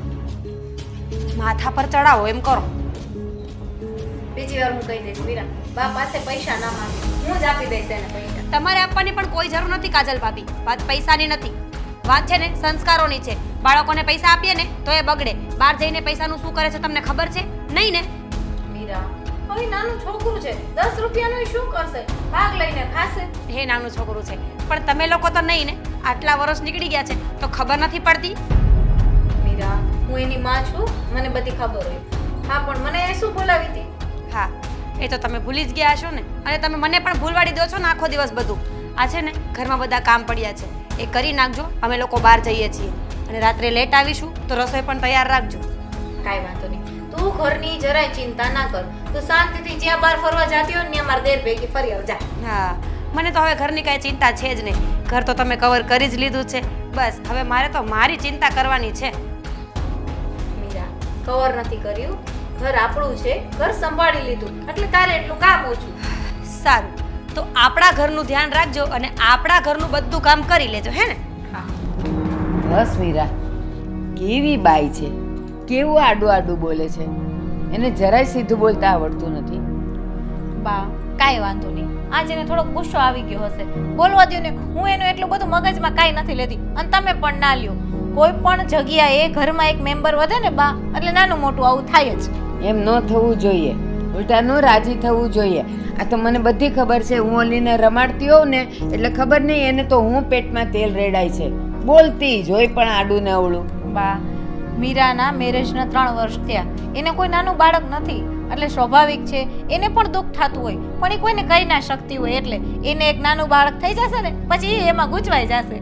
માથા પર ચડાવો એમ કરો. બીજી વાર હું કહી દઈશ મીરા, બા પાસે પૈસા ના માંગે, હું જ આપી દઈશ એને પૈસા. તમારે આપવાની પણ કોઈ જરૂર નથી કાજલ ભાભી. વાત પૈસાની નથી, વાત છે ને સંસ્કારોની છે. બાળકોને પૈસા આપીએ ને તો એ બગડે. બહાર જઈને પૈસાનું શું કરે છે તમને ખબર છે? નહીં ને? મીરા, હવે નાનું છોકરું છે, 10 રૂપિયાનું શું કરશે? ભાગ લઈને ખાશે. હે નાનું છોકરું છે, પણ તમે લોકો તો નહીં ને? આટલા વર્ષ નીકળી ગયા છે તો ખબર નથી પડતી? મીરા, હું એની માં છું, મને બધી ખબર હોય. હા, પણ મને એ શું બોલાવી હતી? હા, એ તો તમે ભૂલી જ ગયા છો ને. અને તમે મને પણ ભૂલવાડી દો છો ને આખો દિવસ બધું. આ છે ને ઘરમાં બધા કામ પડ્યા છે, એ કરી નાખજો. અમે લોકો બહાર જઈએ છીએ અને રાત્રે લેટ આવીશું તો રસોઈ પણ તૈયાર રાખજો. કાંઈ વાંધો નહીં, તું ઘરની જરાય ચિંતા ના કર. તું શાંતિથી જ્યાં બહાર ફરવા જતી હોય ને અમારા દેર ભેગી ફરી આવજા. હા, મને તો હવે ઘરની કાંઈ ચિંતા છે જ નહીં. ઘર તો તમે કવર કરી જ લીધું છે. બસ હવે મારે તો મારી ચિંતા કરવાની છે. મીરા, કવર નથી કર્યું, ઘર આપણું છે, ઘર સંભાળી લીધું એટલે તારે એટલું કામ ઓછું. સારું, તો આપણા ઘરનું ધ્યાન રાખજો અને આપણા ઘરનું બધું કામ કરી લેજો, હે ને? બસ મીરા, કેવી બાઈ છે, કેવું આડું આડું બોલે છે. એને જરાય સીધું બોલતા આવડતું નથી. બા, કાંઈ વાંધો નહીં, આજે એને થોડોક ગુસ્સો આવી ગયો હશે, બોલવા દો ને. હું એનું એટલું બધું મગજમાં કાંઈ નથી લેતી અને તમે પણ ના લ્યો. કોઈ પણ જગ્યાએ ઘરમાં એક મેમ્બર વધે ને બા, એટલે નાનું મોટું આવું થાય જ. એમ ન થવું જોઈએ, ઉલટાનું રાજી થવું જોઈએ. આ તો મને બધી ખબર છે. હું ઓલીને રમાડતી હોઉં ને એટલે ખબર નહીં એને તો હું પેટમાં તેલ રેડાય છે. બોલતી જ હોય પણ આડું ને અવળું. બા, મીરાના મેરેજના 3 વર્ષ થયા, એને કોઈ નાનું બાળક નથી એટલે સ્વાભાવિક છે એને પણ દુઃખ થતું હોય, પણ એ કોઈને કહી ના શકતી હોય. એટલે એને એક નાનું બાળક થઈ જશે ને પછી એમાં ગૂંચવાઈ જશે.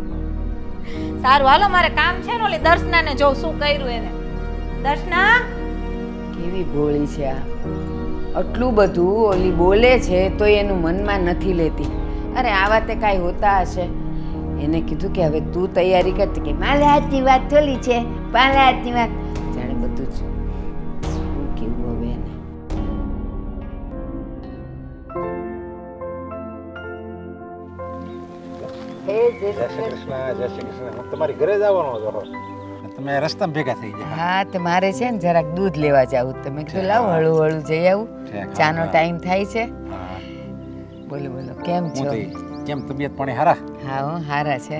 સારું, હાલો મારે કામ છે ને. ઓલી દર્શનાને જોઉં શું કર્યું એને. દર્શના, કેવી ભોળી છે આ! આટલું બધું ઓલી બોલે છે તો એનું મનમાં નથી લેતી. અરે આ વાતે કાંઈ હોતા હશે. એને કીધું કે હવે તું તૈયારી કરતી, કે મારે હાથની વાત થોડી છે, મારે હાથની વાત. જાણે બધું જ શું કેવું હવે એને. જય શ્રી કૃષ્ણ. જય શ્રી કૃષ્ણ. હું તમારી ઘરે જ આવવાનો હતો, તમે રસ્તામાં ભેગા થઈ ગયા. હા, તો મારે છે ને જરાક દૂધ લેવા જાવું. તમે કીધું લાવ હળું હળું જઈ આવું, ચાનો ટાઈમ થાય છે. બોલો બોલો, કેમ છો? કેમ તબિયત પાણી હારા? હા હો, હારા છે.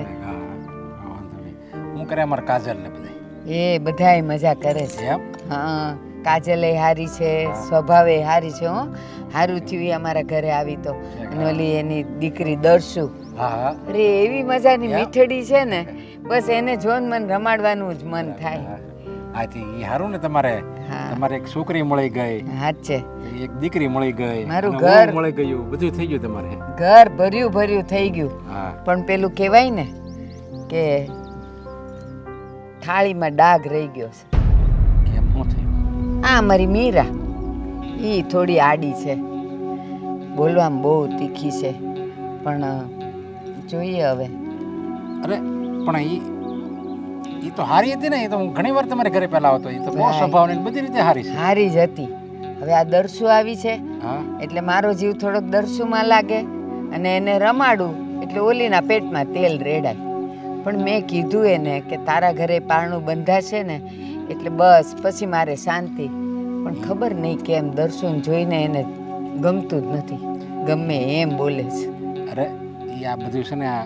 હું કરે અમારા કાજલ ને બધા? એ બધાય મજા કરે છે. હા, કાજલ હારી છે, સ્વભાવે હારી છે. હો, હારું થયું એ અમારા ઘરે આવી તો. અને ઓલી એની દીકરી દર્શુ, અરે એવી મજાની મીઠડી છે ને, બસ એને જોઈને મને રમાડવાનું જ મન થાય. આથી એ સારું ને તમારે હા. તમારે એક છોકરી મળી ગઈ, હાચે એક દીકરી મળી ગઈ, મારું અને ઘર- વહુ મળી ગયું, બધું થઈ ગયું તમારે. ઘર ભર્યું ભર્યું થઈ ગયું. હા પણ પેલું કહેવાય ને કે થાળીમાં ડાઘ રહી ગયો છે. કેમ શું થયું? આ મારી મીરા એ થોડી આડી છે, બોલવામાં બહુ તીખી છે, પણ જોઈએ હવે. અરે પણ એ તો હારી હતી ને. એ તો હું ઘણી વાર તમારે ઘરે પહેલા આવતો. એ તો બહુ સ્વભાવ ને બધી રીતે હારી છે. હારી જ હતી. હવે આ દરસુ આવી છે હા એટલે મારો જીવ થોડોક દરસુમાં લાગે અને એને રમાડું એટલે ઓલીના પેટમાં તેલ રેડાય. પણ મેં કીધું એને કે તારા ઘરે પારણું બંધાશે ને એટલે બસ પછી મારે શાંતિ. પણ ખબર નહીં કેમ દર્શુને જોઈને એને ગમતું જ નથી, ગમે એમ બોલે છે. અરે એ આ બધું છે ને આ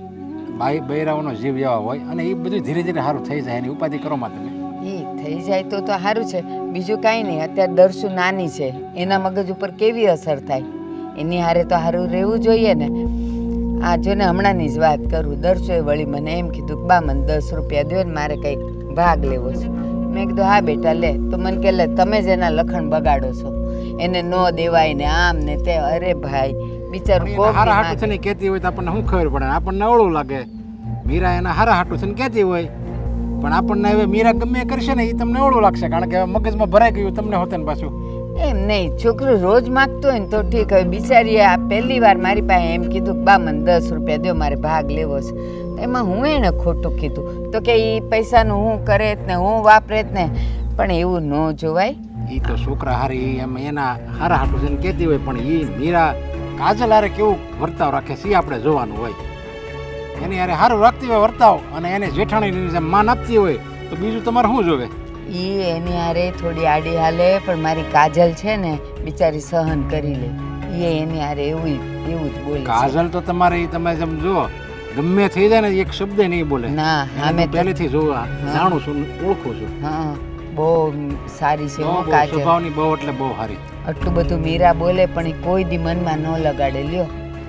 બૈરાઓનો જીવ એવા હોય અને એ બધું ધીરે ધીરે સારું થઈ જાય. એની ઉપાધિ કરો માં તમે. એ થઈ જાય તો સારું છે, બીજું કાંઈ નહીં. અત્યારે દર્શુ નાની છે, એના મગજ ઉપર કેવી અસર થાય એની હારે તો સારું રહેવું જોઈએ ને. આ જો ને હમણાંની જ વાત કરું, દર્શુએ વળી મને એમ કીધું કે બા મને 10 રૂપિયા દો ને મારે કંઈક ભાગ લેવો છે. મેં કીધું હા બેટા લે. તો મને કે લે તમે જ એના લખણ બગાડો છો, એને ન દેવાય ને આમ ને તે. અરે ભાઈ બિચારું કોક હારા હાટું થઈને કહેતી હોય તો આપણને શું ખબર પડે? આપણને અવળું લાગે. મીરા એના હારા હાટું થઈને કહેતી હોય પણ આપણને હવે મીરા ગમે કરશે ને એ તમને અવળું લાગશે, કારણ કે હવે મગજમાં ભરાઈ ગયું તમને હોતે ને પાછું. એમ નહીં, છોકરું રોજ માગતો હોય ને તો ઠીક. હવે બિચારીએ આ પહેલી વાર મારી પાસે એમ કીધું કે બા મને 10 રૂપિયા દો મારે ભાગ લેવો છે. એમાં હું એને ખોટું કીધું તો કે એ પૈસાનું હું કરે ને હું વાપરે ને. પણ એવું ન જોવાય. એ તો છોકરા હારી એમ એના હારા હાટું થઈને કહેતી હોય પણ એ મીરા કાજલ હારે કેવું વર્તાવ રાખે છે એ આપણે જોવાનું હોય. એની હારે સારું રાખતી હોય વર્તાવ અને એને જેઠાણીની જેમ માન આપતી હોય તો બીજું તમારે શું જોવે? એની હારે થોડી આડી હાલે પણ મારી કાજલ છે ને બિચારી સહન કરી લે. એની હારે એવું જ બોલે છે. કાજલ તો તમારે ઈ તમે જેમ જો ગમે થઈ જાય ને એક શબ્દ નહીં બોલે. ના અમે પહેલેથી જોવા જાણું છું, ઓળખું છું. હા બહુ સારી છે બહુ કાજલ. સ્વભાવની બહુ એટલે બહુ સારી. આટલું બધું મીરા બોલે પણ એ કોઈ દી મનમાં ન લગાડે. લ્યો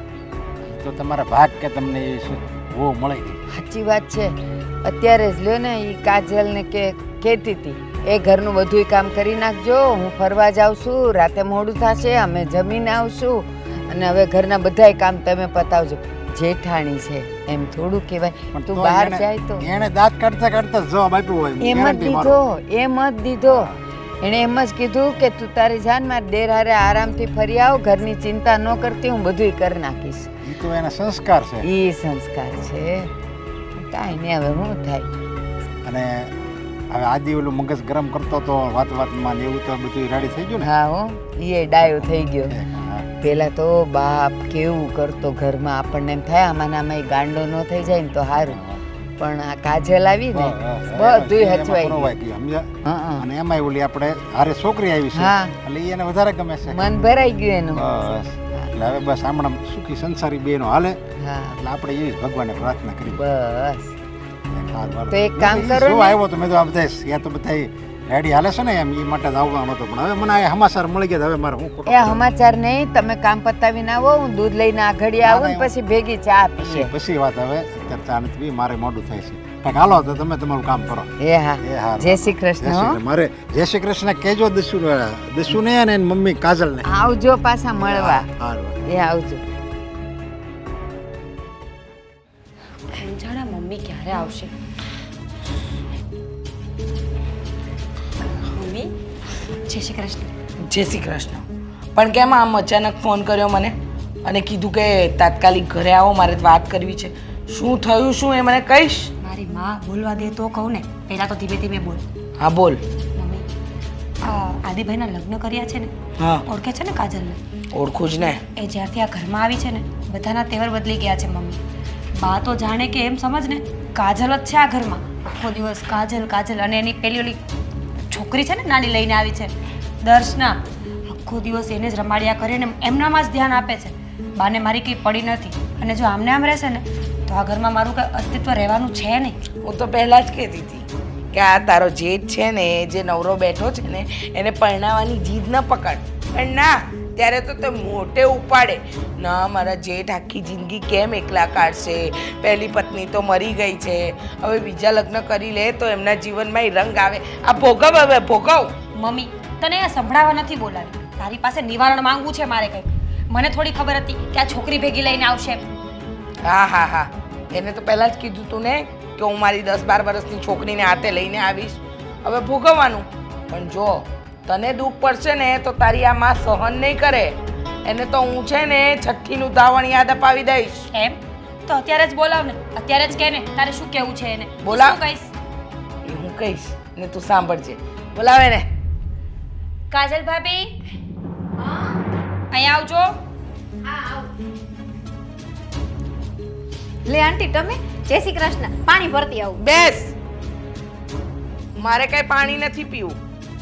તો તમારા ભાગ કે તમને એ બહુ મળી ગઈ. સાચી વાત છે. અત્યારે જ લ્યો ને એ કાજલને કહેતી હતી એ ઘરનું બધું કામ કરી નાખજો, હું ફરવા જાઉં છું, રાતે મોડું થશે, અમે જમીને આવશું અને હવે ઘરના બધાય કામ તમે પતાવજો. જેઠાણી છે એમ થોડું કહેવાય. તું બહાર જાય તો એને દાંત કાઢતા કાઢતા જવાબ આપ્યો હોય. એમ જ દીધો, એમ જ દીધો. એણે એમ જ કીધું કે તું તારી જાન માર દેર હારે આરામથી ફરી આવ, ઘરની ચિંતા ન કરતી, હું બધુંય કરી નાખીશ. એ તો એના સંસ્કાર છે. એ સંસ્કાર છે, કાંઈ નહીં હવે શું થાય. અને હવે આદિ ઓલું મગજ ગરમ કરતો તો વાતમાં ને એવું તો બધું રેડી થઈ ગયું ને. હા હો, એ ડાયો થઈ ગયો. પેલા તો બાપ કેવું કરતો ઘરમાં, આપણને એમ થાય આમાં આમાં ગાંડો ન થઈ જાય ને તો સારું. પણ આ કાજલ આવી ને બધું હચવાઈ ગયું. અને એમાં ઓલી આપણે હારે છોકરી આવી છે એટલે એને વધારે ગમે છે. મન ભરાઈ ગયું એનું. એટલે હવે બસ હમણાં સુખી સંસારી બેનો હાલે એટલે આપણે એવી ભગવાનને પ્રાર્થના કરી. બસ તો એક કામ કરો ને. આવ્યો તો મેં તો આ બધા ત્યાં તો બધા રેડી હાલે છે ને એમ એ માટે જ આવવાનો હતો પણ હવે મને આ સમાચાર મળી ગયા. હવે મારે હું એ સમાચાર નહીં, તમે કામ પતાવીને આવો, હું દૂધ લઈને આ ઘડી આવું ને પછી ભેગી ચા પીએ. પછી વાત હવે અત્યારે ચા નથી પી, મારે મોડું થાય છે. કંઈક હાલો તો તમે તમારું કામ કરો. એ હા, જય શ્રી કૃષ્ણ. મારે જય શ્રી કૃષ્ણ કહેજો દસ્યુ ને અને મમ્મી કાજલ ને. આવજો પાછા મળવા. એ આવજો. જાણે મમ્મી ક્યારે આવશે. મમ્મી જય શ્રી કૃષ્ણ. જય શ્રી કૃષ્ણ. પણ કેમ આમ અચાનક ફોન કર્યો મને અને કીધું કે તાત્કાલિક ઘરે આવો, મારે વાત કરવી છે. શું થયું શું એ મને કહીશ? મારી માં બોલવા દે તો કહું ને. પહેલા તો ધીમે ધીમે બોલ. હા બોલ. મમ્મી આદિભાઈના લગ્ન કર્યા છે ને, ઓળખે છે ને કાજલને? ઓળખું જ ને. એ જ્યારથી આ ઘરમાં આવી છે ને બધાના તેવર બદલી ગયા છે મમ્મી. બા તો જાણે કે એમ સમજ ને કાજલ જ છે આ ઘરમાં. આખો દિવસ કાજલ કાજલ. અને એની પેલી ઓલી છોકરી છે ને નાની લઈને આવી છે દર્શના, આખો દિવસ એને જ રમાડ્યા કરે ને એમનામાં જ ધ્યાન આપે છે. બાને મારી કંઈ પડી નથી. અને જો આમને આમ રહેશે ને તો આ ઘરમાં મારું કંઈ અસ્તિત્વ રહેવાનું છે નહીં. હું તો પહેલાં જ કહેતી હતી કે આ તારો જેઠ છે ને જે નવરો બેઠો છે ને એને પરણાવવાની જીદ ન પકડ. પણ ના, ત્યારે તો તે મોટે ઉપાડે ના મારા જેઠ આખી જિંદગી કેમ એકલા કાઢશે, પહેલી પત્ની તો મરી ગઈ છે, હવે બીજા લગ્ન કરી લે તો એમના જીવનમાં રંગ આવે. આ ભોગવ, હવે ભોગવ. મમ્મી તને આ સંભળાવા નથી બોલાવી, તારી પાસે નિવારણ માંગવું છે મારે કંઈક. મને થોડી ખબર હતી કે આ છોકરી ભેગી લઈને આવશે. હા હા હા, એને તો પહેલાં જ કીધું તું ને કે હું મારી 10-12 વર્ષની છોકરીને હાથે લઈને આવીશ. હવે ભોગવવાનું. પણ જો તને દુઃખ પડશે ને તો તારી આ માં સહન નહીં કરે. એને તો હું છે ને છઠ્ઠીનું ધાવણ યાદ અપાવી દઈશ. એમ તો અત્યારે જ બોલાવ ને, અત્યારે જ કહે ને તારે શું કહેવું છે એને. બોલાવ. શું કહીશ? એ હું કહીશ ને તું સાંભળજે. બોલાવે ને. કાજલ ભાભી અહીંયા આવજો. લે આંટી તમે જય શ્રી કૃષ્ણ. પાણી ભરતી આવું. બેસ. મારે કઈ પાણી નથી પીવું,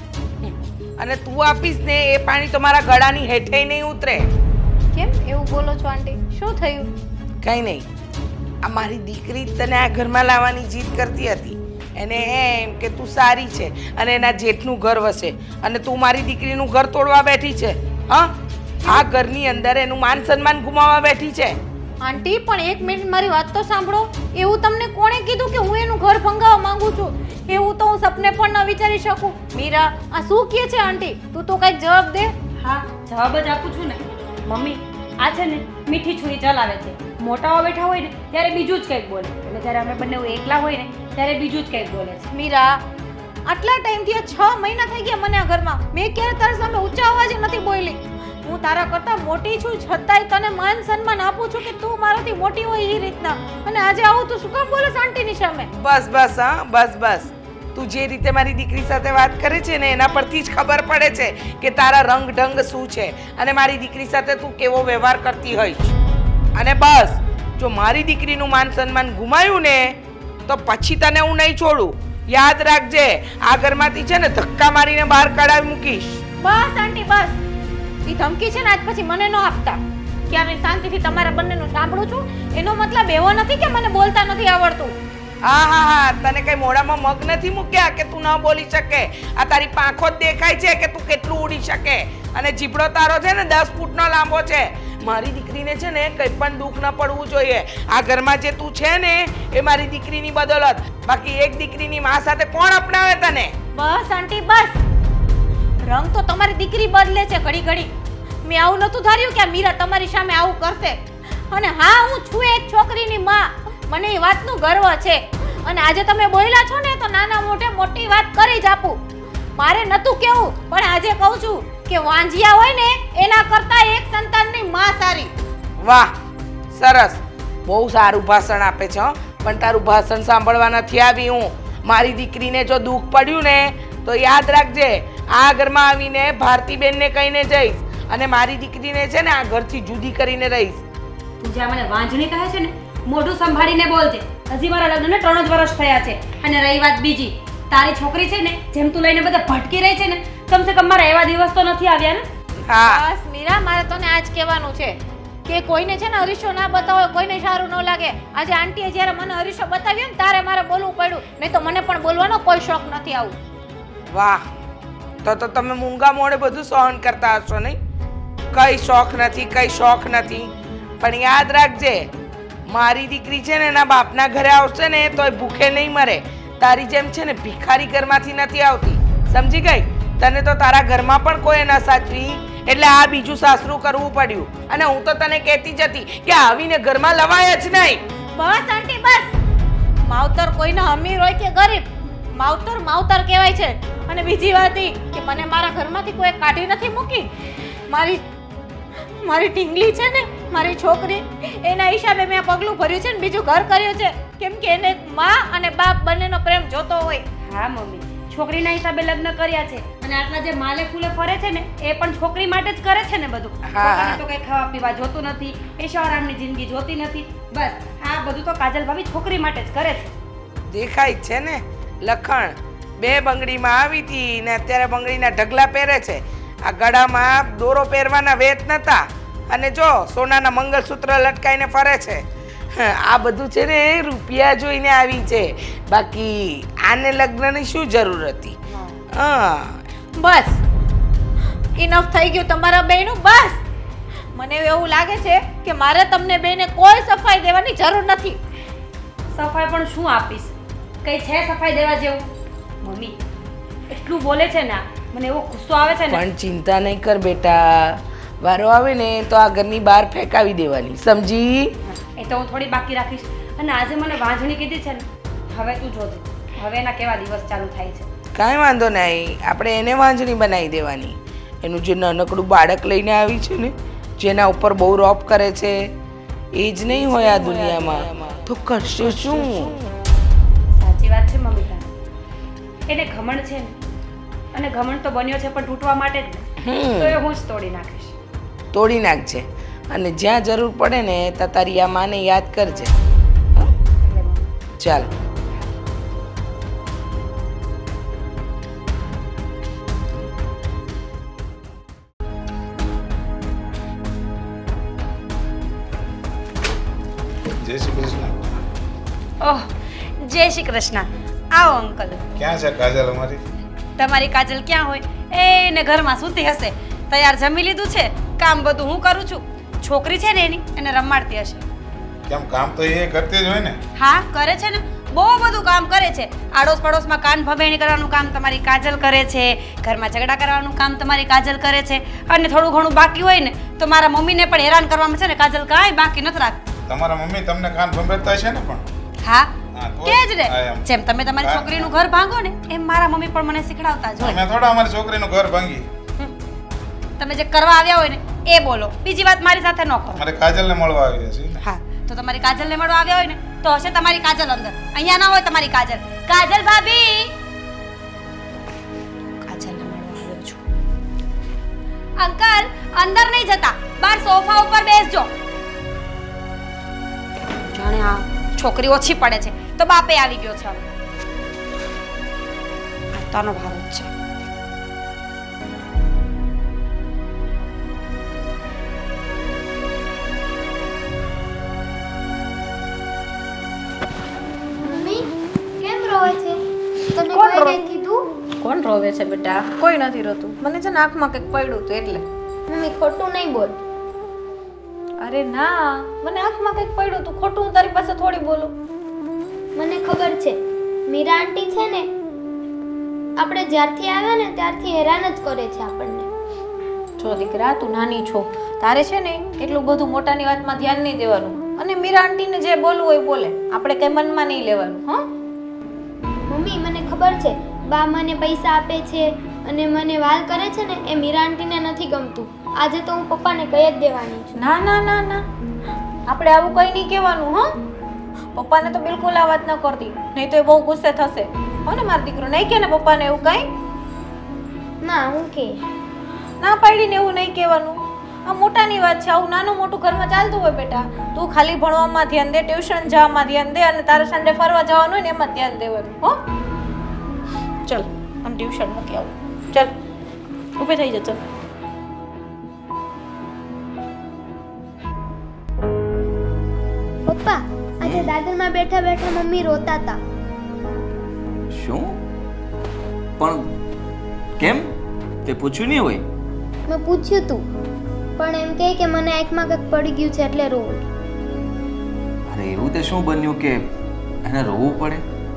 અને તું આપીશ ને એ પાણી તો મારા ગળાની હેઠે નહીં ઉતરે. કેમ એવું બોલો છો આંટી? શું થયું? કઈ નહીં. આ મારી દીકરી તને આ ઘરમાં લાવવાની જીદ કરતી હતી. એને એમ કે તું સારી છે અને એના જેઠનું ઘર વસે, અને તું મારી દીકરીનું ઘર તોડવા બેઠી છે. હા, આ ઘરની અંદર એનું માન સન્માન ગુમાવવા બેઠી છે. આંટી પણ એક મિનિટ મારી વાત તો સાંભળો. એવું તમને કોણે કીધું કે હું એનું ઘર ભંગાવવા માંગુ છું? એવું તો હું સપને પણ ન વિચારી શકું. મીરા આ શું કહે છે આંટી? તું તો કઈક જવાબ દે. હા જવાબ જ આપું છું ને મમ્મી. આ છે ને મીઠી છુરી ચલાવે છે. મોટાઓ બેઠા હોય ને ત્યારે બીજું જ કંઈક બોલે, અને જ્યારે અમે બંને એકલા હોય ને ત્યારે બીજું જ કંઈક બોલે છે. મીરા આટલા ટાઈમથી 6 મહિના થઈ ગયા મને આ ઘરમાં. મેં ક્યારે તારા સામે ઊંચા અવાજે નથી બોલી. હું તારા કરતા મોટી છું છતાંય તને માન સન્માન આપું છું કે તું મારાથી મોટી હોય એ રીતના, અને આજે આવું તું શું કામ બોલે આંટીની સામે? બસ બસ, હા બસ બસ. તું જે રીતે મારી દીકરી સાથે વાત કરે છે ને એના પરથી જ ખબર પડે છે કે તારા રંગ ઢંગ શું છે અને મારી દીકરી સાથે તું કેવો વ્યવહાર કરતી હોઈશ. અને બસ જો મારી દીકરીનું માન સન્માન ગુમાયું ને તો પછી તને હું નહીં છોડું. યાદ રાખજે, આ ઘરમાંથી છે ને ધક્કા મારીને બહાર કઢાવી મૂકીશ. બસ આંટી બસ. ઈ ધમકી છે ને આજ પછી મને ન આપતા. ક્યારે શાંતિથી તમારા બંનેનું સાંભળું છું. એનો મતલબ એવો નથી કે મને બોલતા નથી આવડતું. હા હા હા, તને કઈ મોઢામાં મગ નથી મૂક્યા કે તું ન બોલી શકે? આ તારી પાંખો જ દેખાય છે કે તું કેટલું ઉડી શકે. અને જીભડો તારો છે ને 10 ફૂટનો લાંબો છે. મારી દીકરીને છે ને કંઈ પણ દુઃખ ન પડવું જોઈએ. આ ઘરમાં જે તું છે ને એ મારી દીકરીની બદોલત. બાકી એક દીકરીની માં સાથે કોણ અપનાવે તને? બસ આંટી બસ. રંગ તો તમારી દીકરી બદલે છે ઘડી ઘડી. મેં આવું નતું ધાર્યું કે આ મીરા તમારી સામે આવું કરશે. અને હા, હું છું એક છોકરીની માં. મને એ વાતનું ગર્વ છે. અને આજે તમે બોલ્યા છો ને તો નાના મોટે મોટી વાત કરી જ આપું. મારે નતું કેવું પણ આજે કહું છું કે વાંજિયા હોય ને એના કરતા એક સંતાનની માં સારી. વાહ, સરસ. બહુ સારું ભાષણ આપે છે. પણ તારું ભાષણ સાંભળવા નથી આવી હું. મારી દીકરીને જો દુઃખ પડ્યું ને તો યાદ રાખજે, આ ઘરમાં આવીને ભારતીબેનને કહીને જઈશ અને મારી દીકરીને છે ને આ ઘરથી જુદી કરીને રહીશ. તું જ્યાં મને વાંજણી કહે છે ને મોઢું સંભાળીને બોલજે. હજી મારા લગ્નને 3 જ વર્ષ થયા છે. અને રહી વાત બીજી, તારી છોકરી છે ને જેમ તું લઈને બધા ભટકી રહી છે ને, કમસે કમ મારા એવા દિવસ તો નથી આવ્યા ને. હા બસ મીરા, મારે તને આજ કહેવાનું છે કે કોઈને છે ને અરીસો ના બતાવો, કોઈને સારું ન લાગે. આજે આંટીએ જ્યારે મને અરીસો બતાવ્યો ને ત્યારે મારે બોલવું પડ્યું, નહીં તો મને પણ બોલવાનો કોઈ શોખ નથી. આવું વાહ, તો તમે મૂંગા મોડે બધું સહન કરતા હશો નહીં? કઈ શોખ નથી, કઈ શોખ નથી. પણ યાદ રાખજે, મારી દીકરી છે ને એના બાપના ઘરે આવશે ને તોય ભૂખે નહીં મરે. તારી જેમ છે ને ભિખારી ઘરમાંથી નથી આવતી, સમજી ગઈ? તને તો તારા ઘરમાં પણ કોઈ ન સાચવી એટલે આ બીજું સાસરું કરવું પડ્યું. અને હું તો તને કહેતી જ હતી કે આવીને ઘરમાં લવાય જ નહીં. બસ આંટી બસ. માવતર કોઈનો અમીર હોય કે ગરીબ, માવતર માવતર કહેવાય છે. અને બીજી વાત એ કે મને મારા ઘરમાંથી કોઈ કાઢી નથી મૂકી. મારી ઢીંગલી છે ને, મારી છોકરી, એના હિસાબે મેં પગલું ભર્યું છે ને બીજું ઘર કર્યું છે. કેમ કે એને માં અને બાપ બંનેનો પ્રેમ જોતો હોય. હા મમ્મી, છોકરીના હિસાબે લગ્ન કર્યા છે. અને આટલા જે માલે ફૂલે ફરે છે ને એ પણ છોકરી માટે જ કરે છે ને બધું. પોતાને તો કઈ ખાવા પીવા જોતું નથી, એશોઆરામની જિંદગી જોતી નથી. બસ આ બધું તો કાજલ ભાભી છોકરી માટે જ કરે છે. દેખાય છે ને લખણ. 2 બંગડીમાં આવી હતી ને અત્યારે બંગડીના ઢગલા પહેરે છે. આ ગળામાં દોરો પહેરવાના વેત નતા અને જો સોનાના મંગલસૂત્ર લટકાઈને ફરે છે. આ બધું છે ને રૂપિયા જોઈને આવી છે. બાકી આને લગ્નની શું જરૂર હતી? હા બસ ઇનફ થઈ ગયું તમારા બેયનું બસ. મને એવું લાગે છે કે મારે તમને બેને કોઈ સફાઈ દેવાની જરૂર નથી. સફાઈ પણ શું આપીશ? કઈ છે સફાઈ દેવા જેવું? મમ્મી એટલું બોલે છે ને, મને એવો ગુસ્સો આવે છે ને. પણ ચિંતા નહીં કર બેટા, વારો આવે ને તો આ ઘરની બહાર ફેંકાવી દેવાની, સમજી? એ તો હું થોડી બાકી રાખીશ. અને આજે મને વાંઝણી કીધી છે ને, હવે તું જોજે હવે એના કેવા દિવસ ચાલુ થાય છે. કાંઈ વાંધો નહીં, આપણે એને વાંજણી બનાવી દેવાની. એનું જે નાનકડું બાળક લઈને આવી છે ને, જેના ઉપર બહુ રોપ કરે છે, એ જ નહીં હોય આ દુનિયામાં તો કરશે શું? સાચી વાત છે મમ્મી તારી. એને ઘમંડ છે ને, અને ઘમંડ તો બન્યો છે પણ તૂટવા માટે જ ને. તો એ હું જ તોડી નાખીશ. તોડી નાખજે, અને જ્યાં જરૂર પડે ને ત્યાં તારી આ માને યાદ કરજે. ચાલ. જય શ્રી કૃષ્ણ. ઓહ, જય શ્રી કૃષ્ણ. આવો અંકલ. ક્યાં છે કાજલ અમારી? તમારી કાજલ ક્યાં હોય? એને ઘરમાં સૂતી હશે. તૈયાર જમી લીધું છે, કામ બધું હું કરું છું. છોકરી છે ને એની, એને રમાડતી હશે. કેમ, કામ તો એ કરતી જ હોય ને? હા કરે છે ને, બહુ બધું કામ કરે છે. આડોશ પડોશમાં કાન ભભેણી કરવાનું કામ તમારી કાજલ કરે છે, ઘરમાં ઝઘડા કરવાનું કામ તમારી કાજલ કરે છે, અને થોડું ઘણું બાકી હોય ને તો મારા મમ્મીને પણ હેરાન કરવામાં છે ને કાજલ કાંઈ બાકી નથી રાખતી. તમારા મમ્મી તમને કાન ભંભેરતા છે ને? પણ હા તો કે જ રે. હા, એમ. જેમ તમે તમારી છોકરીનું ઘર ભાંગો ને, એમ મારા મમ્મી પણ મને શીખડાવતા જ હોય. અમે થોડા અમારી છોકરીનું ઘર ભાંગી. તમે જે કરવા આવ્યા હોય ને એ બોલો, બીજી વાત મારી સાથે ન કરો. મારે કાજલને મળવા આવ્યા છીએ ને. હા, તો તમારી કાજલને મળવા આવ્યા હોય ને તો હશે તમારી કાજલ અંદર. અહીંયા ના હોય તમારી કાજલ. કાજલ ભાભી, કાજલને મળવા આવ્યો છું. અંકલ અંદર નહીં જતા, બહાર સોફા ઉપર બેસજો. જાણે આ છોકરી ઓછી પડે છે તો બાપે આવી ગયો છે. હવે આતાનો ભારો જ છે. મમ્મી કેમ રોવે છે? તને કોણ કોઈએ રોવે? કીધું? કોણ રોવે છે બેટા? કોઈ નથી રોતું. મને છે ને આંખમાં કંઈક પડ્યું હતું એટલે. મમ્મી ખોટું નહીં બોલ. અરે ના, મને આંખમાં કંઈક પડ્યું હતું. ખોટું હું તારી પાસે થોડી બોલું. મને ખબર છે મીરા આંટી છે ને, આપણે જ્યારથી આવ્યા ને ત્યારથી હેરાન જ કરે છે આપણને. જો દીકરા, તું નાની છો, તારે છે ને એટલું બધું મોટાની વાતમાં ધ્યાન નહીં દેવાનું. અને મીરા આંટીને જે બોલવું હોય બોલે, આપણે કઈ મનમાં નહીં લેવાનું. હા મમ્મી મને ખબર છે બા મને પૈસા આપે છે અને મને વાલ કરે છે ને, એ મીરા આંટીને નથી ગમતું. આજે તો હું પપ્પાને કહી જ દેવાની છું. ના ના ના ના, આપણે આવું કંઈ નહીં કહેવાનું. હા, પપ્પાને તો બિલકુલ આ વાત ન કરતી, નહીં તો એ બહુ ગુસ્સે થશે. હો ને મારો દીકરો? નહીં કે ને પપ્પાને એવું કંઈ? ના હું કે ના પાડીને એવું નહીં કહેવાનું. આ મોટાની વાત છે. આવું નાનું મોટું ઘરમાં ચાલતું હોય બેટા. તું ખાલી ભણવામાં ધ્યાન દે, ટ્યુશન જવામાં ધ્યાન દે, અને તારે સન્ડે ફરવા જવાનું હોય ને એમાં ધ્યાન દેવાનું. હો, ચલ આમ ટ્યુશન મૂકી આવું. ચલ ઊભી થઈ જા. ચલ. પપ્પા આજે દાદરમાં બેઠા બેઠા મમ્મી રોતા હતા. શું? પણ કેમ? તે પૂછ્યું નહીં હોય? મેં પૂછ્યું તું પણ એમ કહે કે મને આંખમાં કંઈક પડી ગયું છે એટલે રોવું. અરે એવું તે શું બન્યું કે એને રોવું પડે?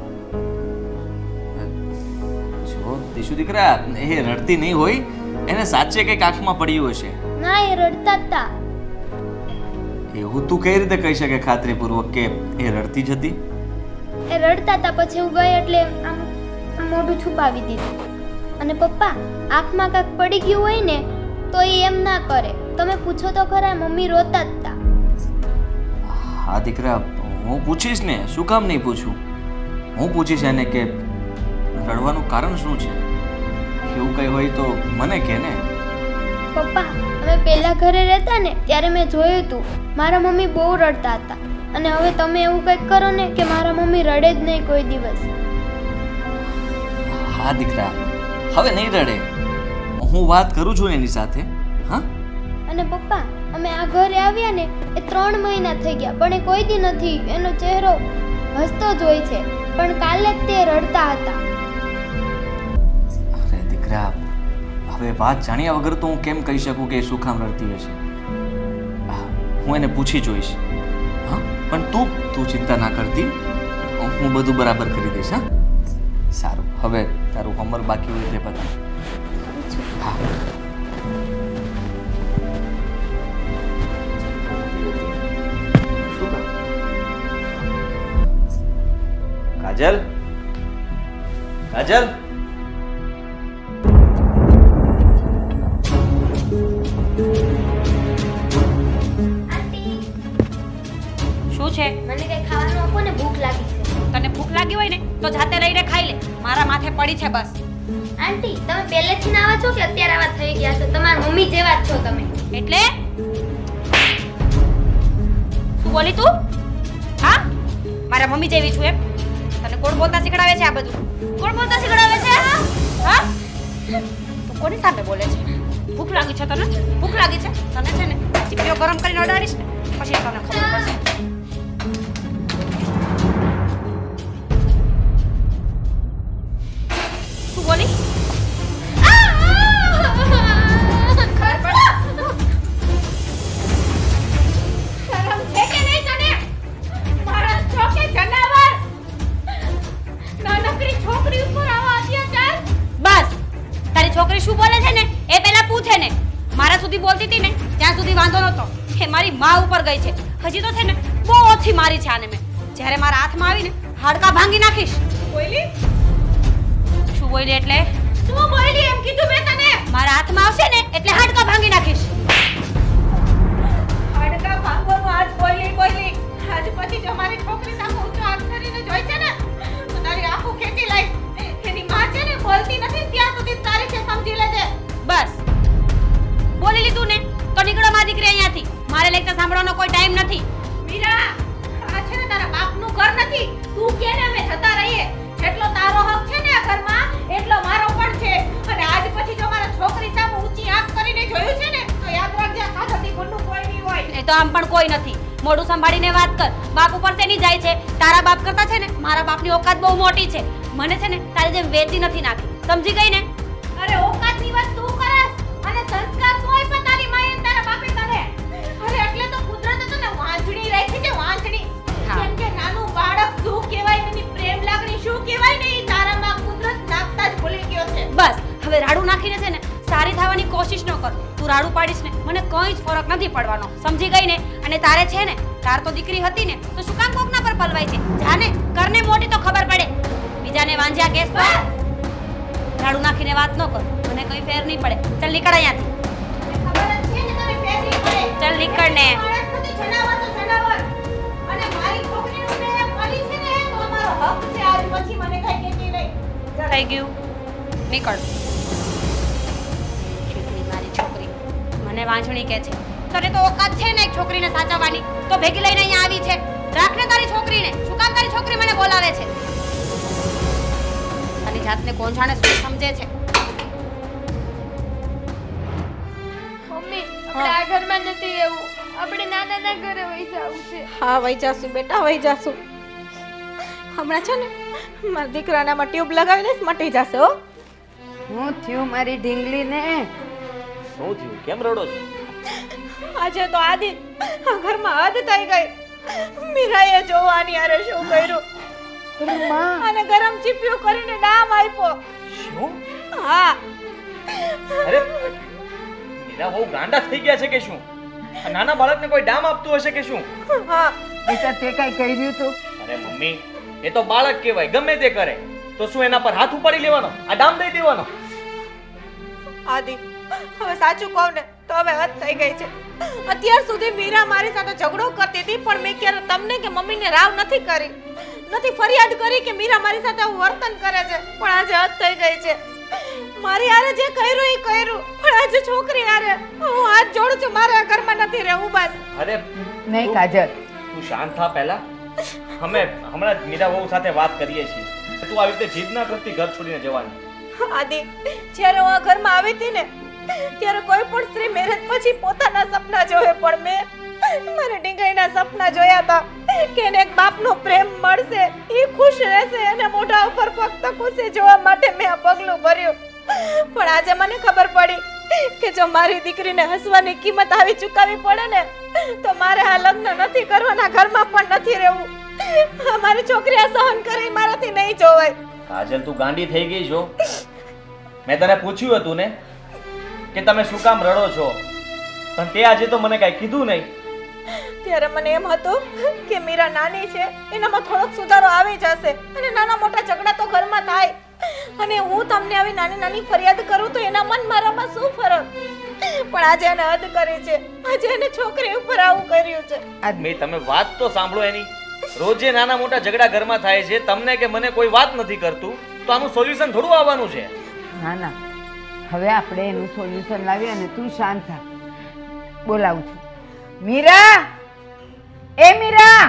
જો દીશુ દીકરા, એ રડતી નહીં હોય, એને સાચે કંઈક આંખમાં પડ્યું હશે. ના એ રડતા જ હતા. એવું તું કઈ રીતે કહી શકે ખાતરીપૂર્વક કે એ રડતી જ હતી? એ રડતા હતા પછી હું ગઈ એટલે આમ મોઢું છુપાવી દીધું. અને પપ્પા આંખમાં કાંઈક પડી ગયું હોય ને તો એ એમ ના કરે. તમે પૂછો તો ખરા, મમ્મી રોતા જ હતા. હા દીકરા, હું પૂછીશ ને, શું કામ નહીં પૂછું? હું પૂછીશ એને કે રડવાનું કારણ શું છે. એવું કંઈ હોય તો મને કહે ને. પપ્પા અમે પહેલા ઘરે રહેતા ને ત્યારે મેં જોયું હતું મારા મમ્મી બહુ રડતા હતા. અને હવે તમે એવું કંઈક કરો ને કે મારા મમ્મી રડે જ નહીં કોઈ દિવસ. હા દીકરા, હવે નહીં રડે. હું વાત કરું છું એની સાથે. હા, અને પપ્પા અમે આ ઘરે આવ્યા ને એ 3 મહિના થઈ ગયા પણ એ કોઈ દી નથી એનો ચહેરો હસતો જ હોય છે, પણ કાલે જ તે રડતા હતા. અરે દીકરા, હવે હવે વાત જાણ્યા વગર તો હું કેમ કહી શકું કે એ શું કામ રડતી હશે? હું એને પૂછી જોઈશ. હા, પણ તું ચિંતા ના કરતી, હું બધું બરાબર કરી દઈશ. હા, સારું. હવે તારું હોમવર્ક બાકી હોય તે પતાવ. હા. કાજલ, કાજલ, શું છે? મને કઈ ખાવાનું આપો ને, ભૂખ લાગી છે. તને ભૂખ લાગી હોય ને તો જાતે રહીને ખાઈ લે. મારા માથે પડી છે બસ. આંટી, તમે પહેલેથી આવા છો કે અત્યારે આવા થઈ ગયા છો? તમારા મમ્મી જેવા જ છો તમે. એટલે શું બોલી તું? હા, મારા મમ્મી જેવી છું એમ? તને કોણ બોલતા શીખડાવે છે આ બધું? કોણ બોલતા શીખડાવે છે? હા, તું કોની સામે બોલે છે? ભૂખ લાગી છે તને? ભૂખ લાગી છે તને? છે ને ચીપીઓ ગરમ કરીને અડાડીશ ને પછી તને ખબર પડશે. શું બોલી? છોકરી શું બોલે છે ને એ પહેલા પૂછે ને. મારા સુધી બોલતી હતી ને ત્યાં સુધી વાંધો નતો. એ મારી માં ઉપર ગઈ છે. હજી તો છે ને બહુ ઓછી મારી છે આને મેં. જ્યારે મારા હાથમાં આવીને હાડકા ભાંગી નાખીશ. બોલી? શું બોલી એટલે? શું બોલી એમ કીધું મેં તને? મારા હાથમાં આવશે ને એટલે હાડકા ભાંગી નાખીશ. હાડકા ભાંગવાનું આજ બોલી. આજ પછી જો મારી છોકરી સામે ઊંચો હાથ કરીને જોઈ છે ને તો તારી આંખો ખેંચી લઈશ. એની માં છે ને બોલતી નથી ત્યાં સુધી તારી છે, સમજી લેજે. બસ બોલી લીધું ને તો નીકળો મારી દીકરી અહીંયાથી. મારે લેક્ચર સાંભળવાનો કોઈ ટાઈમ નથી. મીરા, આ છે ને તારા બાપનું ઘર નથી. તું કે ને અમે જતા રહીએ. જેટલો તારો હક છે ને આ ઘરમાં એટલો મારો પણ છે. અને આજ પછી જો મારા છોકરી સામે ઊંચી આંખ કરીને જોયું છે ને તો યાદ રાખજે આ ખાધતી ગુંડું કોઈ નહીં હોય. એ તો આમ પણ કોઈ નથી. મોઢું સંભાળીને વાત કર. બાપ ઉપર શેની જાય છે? તારા બાપ કરતા છે ને મારા બાપની ઓકાત બહુ મોટી છે. મને છે ને તારી જેમ વેચી નથી નાખી. સમજી ગઈ ને? અરે ઓકાતની વાત તું કરસ અને સંસ્કાર શું હોય પણ તારી માએ અને તારા બાપે કરે. અરે એટલે તો કુદરતે તને વાંચણી રાખી છે, વાંચણી. કેમ કે નાનું બાળક શું કહેવાય, એની પ્રેમ લાગણી શું કહેવાય ને એ તારામાં કુદરત નાખતા જ ભૂલી ગયો છે. બસ હવે રાડું નાખીને છે ને સારી થવાની કોશિશ ન કર. તું રાડું પાડીશ ને મને કંઈ જ ફરક નથી પડવાનો. સમજી ગઈ ને? અને તારે છે ને તાર તો દીકરી હતી ને તો શું કામ કોકના પર પલવાય છે? જાને કરને મોટી તો ખબર પડે. બીજાને વાંજ્યા કેસ પર રાડું નાખીને વાત ન કર. મને કંઈ ફેર નહીં પડે. ચાલ નીકળ અહીંયાથી. ખબર જ છે ને તને ફેર નહીં પડે. ચાલ નીકળ ને. માણસ નથી જનાવર તો જનાવર. અને મારી છોકરીનું પ્રેમ કરી છે ને તો અમારો હક છે. આજ પછી મને કઈ કહેતી નહીં. થઈ ગયું. નીકળ. છોકરી મારી છોકરી મને વાંચણી કે છે. તને તો ઓકાત છે ને એક છોકરીને સાચવવાની તો ભેગી લઈને અહીંયા આવી છે. રાખને તારી છોકરીને. શું કામ તારી છોકરી મને બોલાવે છે? તારી જાતને કોણ જાણે શું સમજે છે? મમ્મી, આપણે આ ઘરમાં નથી રહેવું. આપણે નાના ઘરે વહી જવું છે. હા, વહી જાશું બેટા, વહી જાશું. હમણાં છે ને મારા દીકરાનામાં ટ્યુબ લગાવી દઈશ, મટી જશે. હો હું થયું મારી ઢીંગલીને? શું થયું? કેમ રડો છો? આજે તો આદિ આ ઘરમાં હદ થઈ ગઈ. મીરાએ જોવાની અરે શું કર્યું. અને ગરમ ચીપિયો કરીને ડામ આપ્યો. શું? હા. અરે મીરા બહુ ગાંડા થઈ ગયા છે કે શું? આ નાના બાળકને કોઈ ડામ આપતું હશે કે શું? હા. બેટા તે કઈ કર્યું તું? અરે મમ્મી, એ તો બાળક કહેવાય, ગમે તે કરે તો શું એના પર હાથ ઉપાડી લેવાનો? આ ડામ દઈ દેવાનો? આદિ હવે સાચું કહું ને તો હવે હદ થઈ ગઈ છે. અત્યાર સુધી મીરા મારી સાથે ઝઘડો કરતી હતી પણ મેં ક્યારે તમને કે મમ્મીને રાવ નથી કરી, નથી ફરિયાદ કરી કે મીરા મારી સાથે આવું વર્તન કરે છે. પણ આજે હદ થઈ ગઈ છે. મારી હારે જે કર્યું એ કર્યું પણ આજે છોકરી હારે હું હાથ જોડું છું. મારે આ ઘરમાં નથી રહેવું બસ. અરે નહીં કાજલ, તું શાંત થા પહેલા. અમે હમણાં જ મીરા બહુ સાથે વાત કરીએ છીએ. તું આવી રીતે જીદ ના કરતી ઘર છોડીને જવાની. આદિ જ્યારે હું આ ઘરમાં આવી હતી ને ત્યારે કોઈ પણ સ્ત્રી મેરેજ પછી પોતાના સપના જોવે પણ મેં મારા ઢીંગલીના સપના જોયા હતા કે એને એક બાપનો પ્રેમ મળશે, એ ખુશ રહેશે અને મોઢા ઉપર ફક્ત ખુશી જોવા માટે મેં આ પગલું ભર્યું. પણ આજે મને ખબર પડી કે જો મારી દીકરીને હસવાની કિંમત આવી ચૂકવવી પડે ને તો મારે આ લગ્ન નથી કરવાના, ઘરમાં પણ નથી રહેવું. મારી છોકરી આ સહન કરે મારાથી નહીં જોવાય. કાજલ તું ગાંડી થઈ ગઈ છો. મેં તને પૂછ્યું હતું ને કે તમે શું કામ રડો છો, પણ તે આજે તો મને કઈ કીધું નહીં. ત્યારે મને એમ હતું કે મીરા નાની છે, એનામાં થોડોક સુધારો આવી જશે અને નાના મોટા ઝઘડા તો ઘરમાં થાય. અને હું તમને આવી નાની નાની ફરિયાદ કરું તો એના મન મારામાં શું ફરક? પણ આજે એને હદ કરી છે, આજે એને છોકરી ઉપર આવું કર્યું છે. મેં તમે વાત તો સાંભળો એની. રોજે નાના મોટા ઝઘડા ઘરમાં થાય છે, તમને કે મને કોઈ વાત નથી કરતું, તો આનું સોલ્યુશન થોડું આવવાનું છે. ના ના, હવે આપણે એનું સોલ્યુશન લાવીએ અને તું શાંત થા. બોલાવું છું. મીરા, એ મીરા!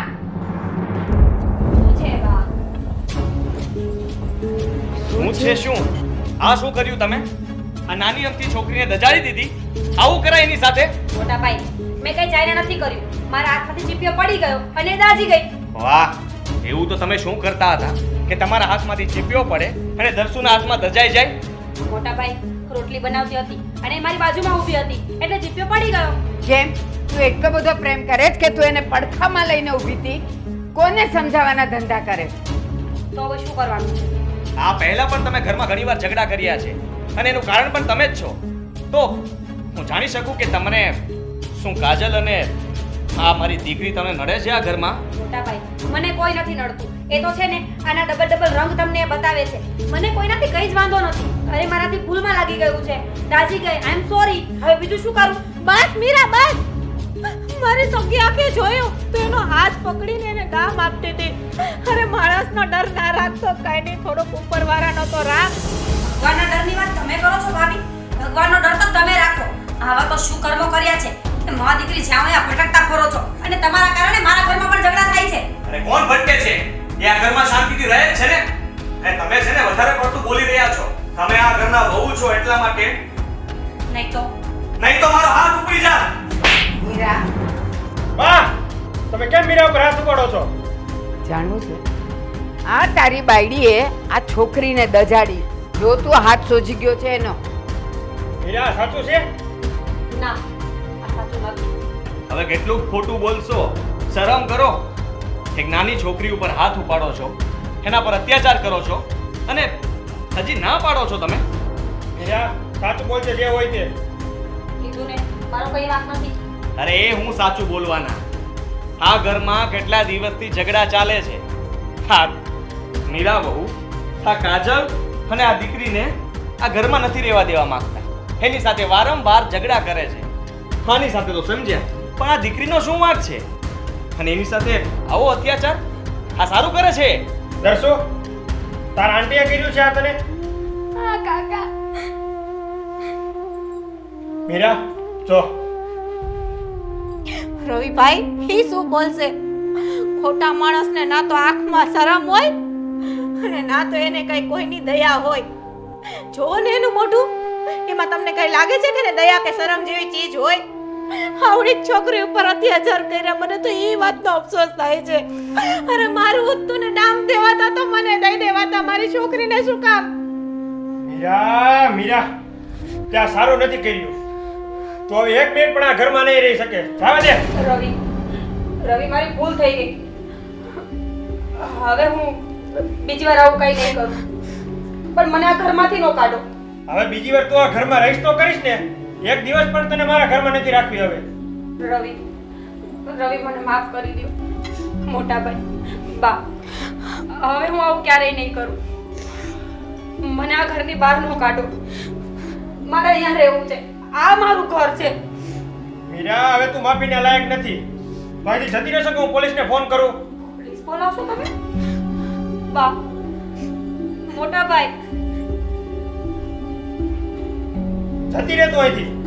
શું છે શું? આ શું કર્યું તમે? આ નાની અમથી છોકરીને દજાડી દીધી? આવું કરાય એની સાથે? મોટા ભાઈ, મેં કઈ ચાઇના નથી કર્યું. મારા હાથમાંથી ચીપિયો પડી ગયો અને દાજી ગઈ. વાહ, એવું તો તમે શું કરતા હતા કે તમારા હાથમાંથી ચીપિયો પડે અને દર્શુના હાથમાં દજાઈ જાય? મોટા ભાઈ, રોટલી બનાવતી હતી અને મારી બાજુમાં ઊભી હતી એટલે ચીપિયો પડી ગયો. કેમ તું એટલો બધો પ્રેમ કરે છે કે તું એને પડખામાં લઈને ઊભી હતી? કોને સમજાવવાના ધંધા કરે? તો હવે શું કરવાનું છે? આ પહેલા પણ તમે ઘરમાં ઘણીવાર ઝઘડા કર્યા છે અને એનું કારણ પણ તમે જ છો. તો હું જાણી શકું કે તમને શું કાજલ અને આ મારી દીકરી તમને નડે છે આ ઘરમાં? મોટા ભાઈ, મને કોઈ નથી નડતું. એ તો છે ને આના ડબલ રંગ તમને બતાવે છે. મને કોઈનાથી કઈ જ વાંધો નથી. અરે મારાથી ભૂલમાં લાગી ગયું છે, દાજી ગઈ. I am sorry. હવે બીજું શું કરું? બસ મીરા, બસ. મારી સગી આંખે જોયું તો એનો હાથ પકડીને એને ગામ આપતી હતી. અરે માણસનો ડર ના રાખતો, કઈ નહીં, થોડોક ઉપરવાળાનો તો રાખ. ભગવાનના ડરની વાત તમે કરો છો ભાભી? ભગવાનનો ડર તો તમે રાખો. આવા તો શું કર્મો કર્યા છે કે મા દીકરી જ્યાં હોય ભટકતા ફરો છો અને તમારા કારણે મારા ઘરમાં પણ ઝઘડા થાય છે. અરે કોણ ભટકે છે? એ આ ઘરમાં શાંતિથી રહે છે ને? અને તમે છે ને વધારે પડતું બોલી રહ્યા છો. તમે આ ઘરના વહુ છો એટલા માટે. નહીં તો મારો હાથ ઉપડી જા. મીરા, વાહ, તમે કેમ મીરા ઉપર હાથ ઉપાડો છો? જાણવું છે આ તારી બાયડીએ આ છોકરીને દજાડી. જો તું હાથ સોજી ગયો છે એનો. મીરા, સાચું છે? ના, આ સાચું નથી. હવે કેટલું ખોટું બોલશો? શરમ કરો. એક નાની છોકરી ઉપર હાથ ઉપાડો છો, એના પર અત્યાચાર કરો છો અને હજી ના પાડો છો તમે? મીરા, સાચું બોલજે જે હોય તે. કીધું ને, મારો કઈ વાત નથી. અરે એ હું સાચું બોલવાના. આ ઘરમાં કેટલા દિવસથી ઝઘડા ચાલે છે. હા, મીરા વહુ આ કાજલ અને આ દીકરીને આ ઘરમાં નથી રહેવા દેવા માંગતા. એની સાથે વારંવાર ઝઘડા કરે છે. આની સાથે તો સમજ્યા, પણ આ દીકરીનો શું વાંક છે? અને એની સાથે આવો અત્યાચાર આ સારું કરે છે? દર્શો, તારા આંટીએ કર્યું છે આ તને? હા કાકા. મીરા, જો રવિભાઈ, ઈ શું બોલશે? ખોટા માણસને ના તો આંખમાં શરમ હોય અને ના તો એને કઈ કોઈની દયા હોય. જો ને એનું મોઢું, એમાં તમને કઈ લાગે છે કે દયા કે શરમ જેવી ચીજ હોય? આવડી છોકરી ઉપર અત્યાચાર કર્યા, મને તો એ વાતનો અફસોસ થાય છે. અરે મારું હતું ને નામ દેવાતા તો મને દઈ દેવાતા, મારી છોકરીને શું કામ? મીરા, ત્યાં સારું નથી કર્યું. તો હવે એક મિનિટ પણ આ ઘરમાં નહીં રહી શકે. જાવા દે. રવિ, મારી ભૂલ થઈ ગઈ. હવે હું બીજી વાર આવું કઈ નહીં કરું. પણ મને આ ઘરમાંથી નો કાઢો. હવે બીજી વાર તું આ ઘરમાં રહીશ તો કરીશ ને? એક દિવસ પણ તને મારા ઘરમાં નથી રાખવી હવે. રવિ, મને માફ કરી દો. મોટા ભાઈ, બા, હવે હું આવું ક્યારેય નહીં કરું. મને આ ઘરની બહાર નો કાઢો. મારે અહીંયા રહેવું છે. આ મારું ઘર છે. મીરા, હવે તું માફીને લાયક નથી. તો અહીંથી જતી રહેશો કે હું પોલીસને ફોન કરું? પ્લીઝ બોલાવશો તમે? બા, મોટા ભાઈ, જતી રહે તું અહીંથી.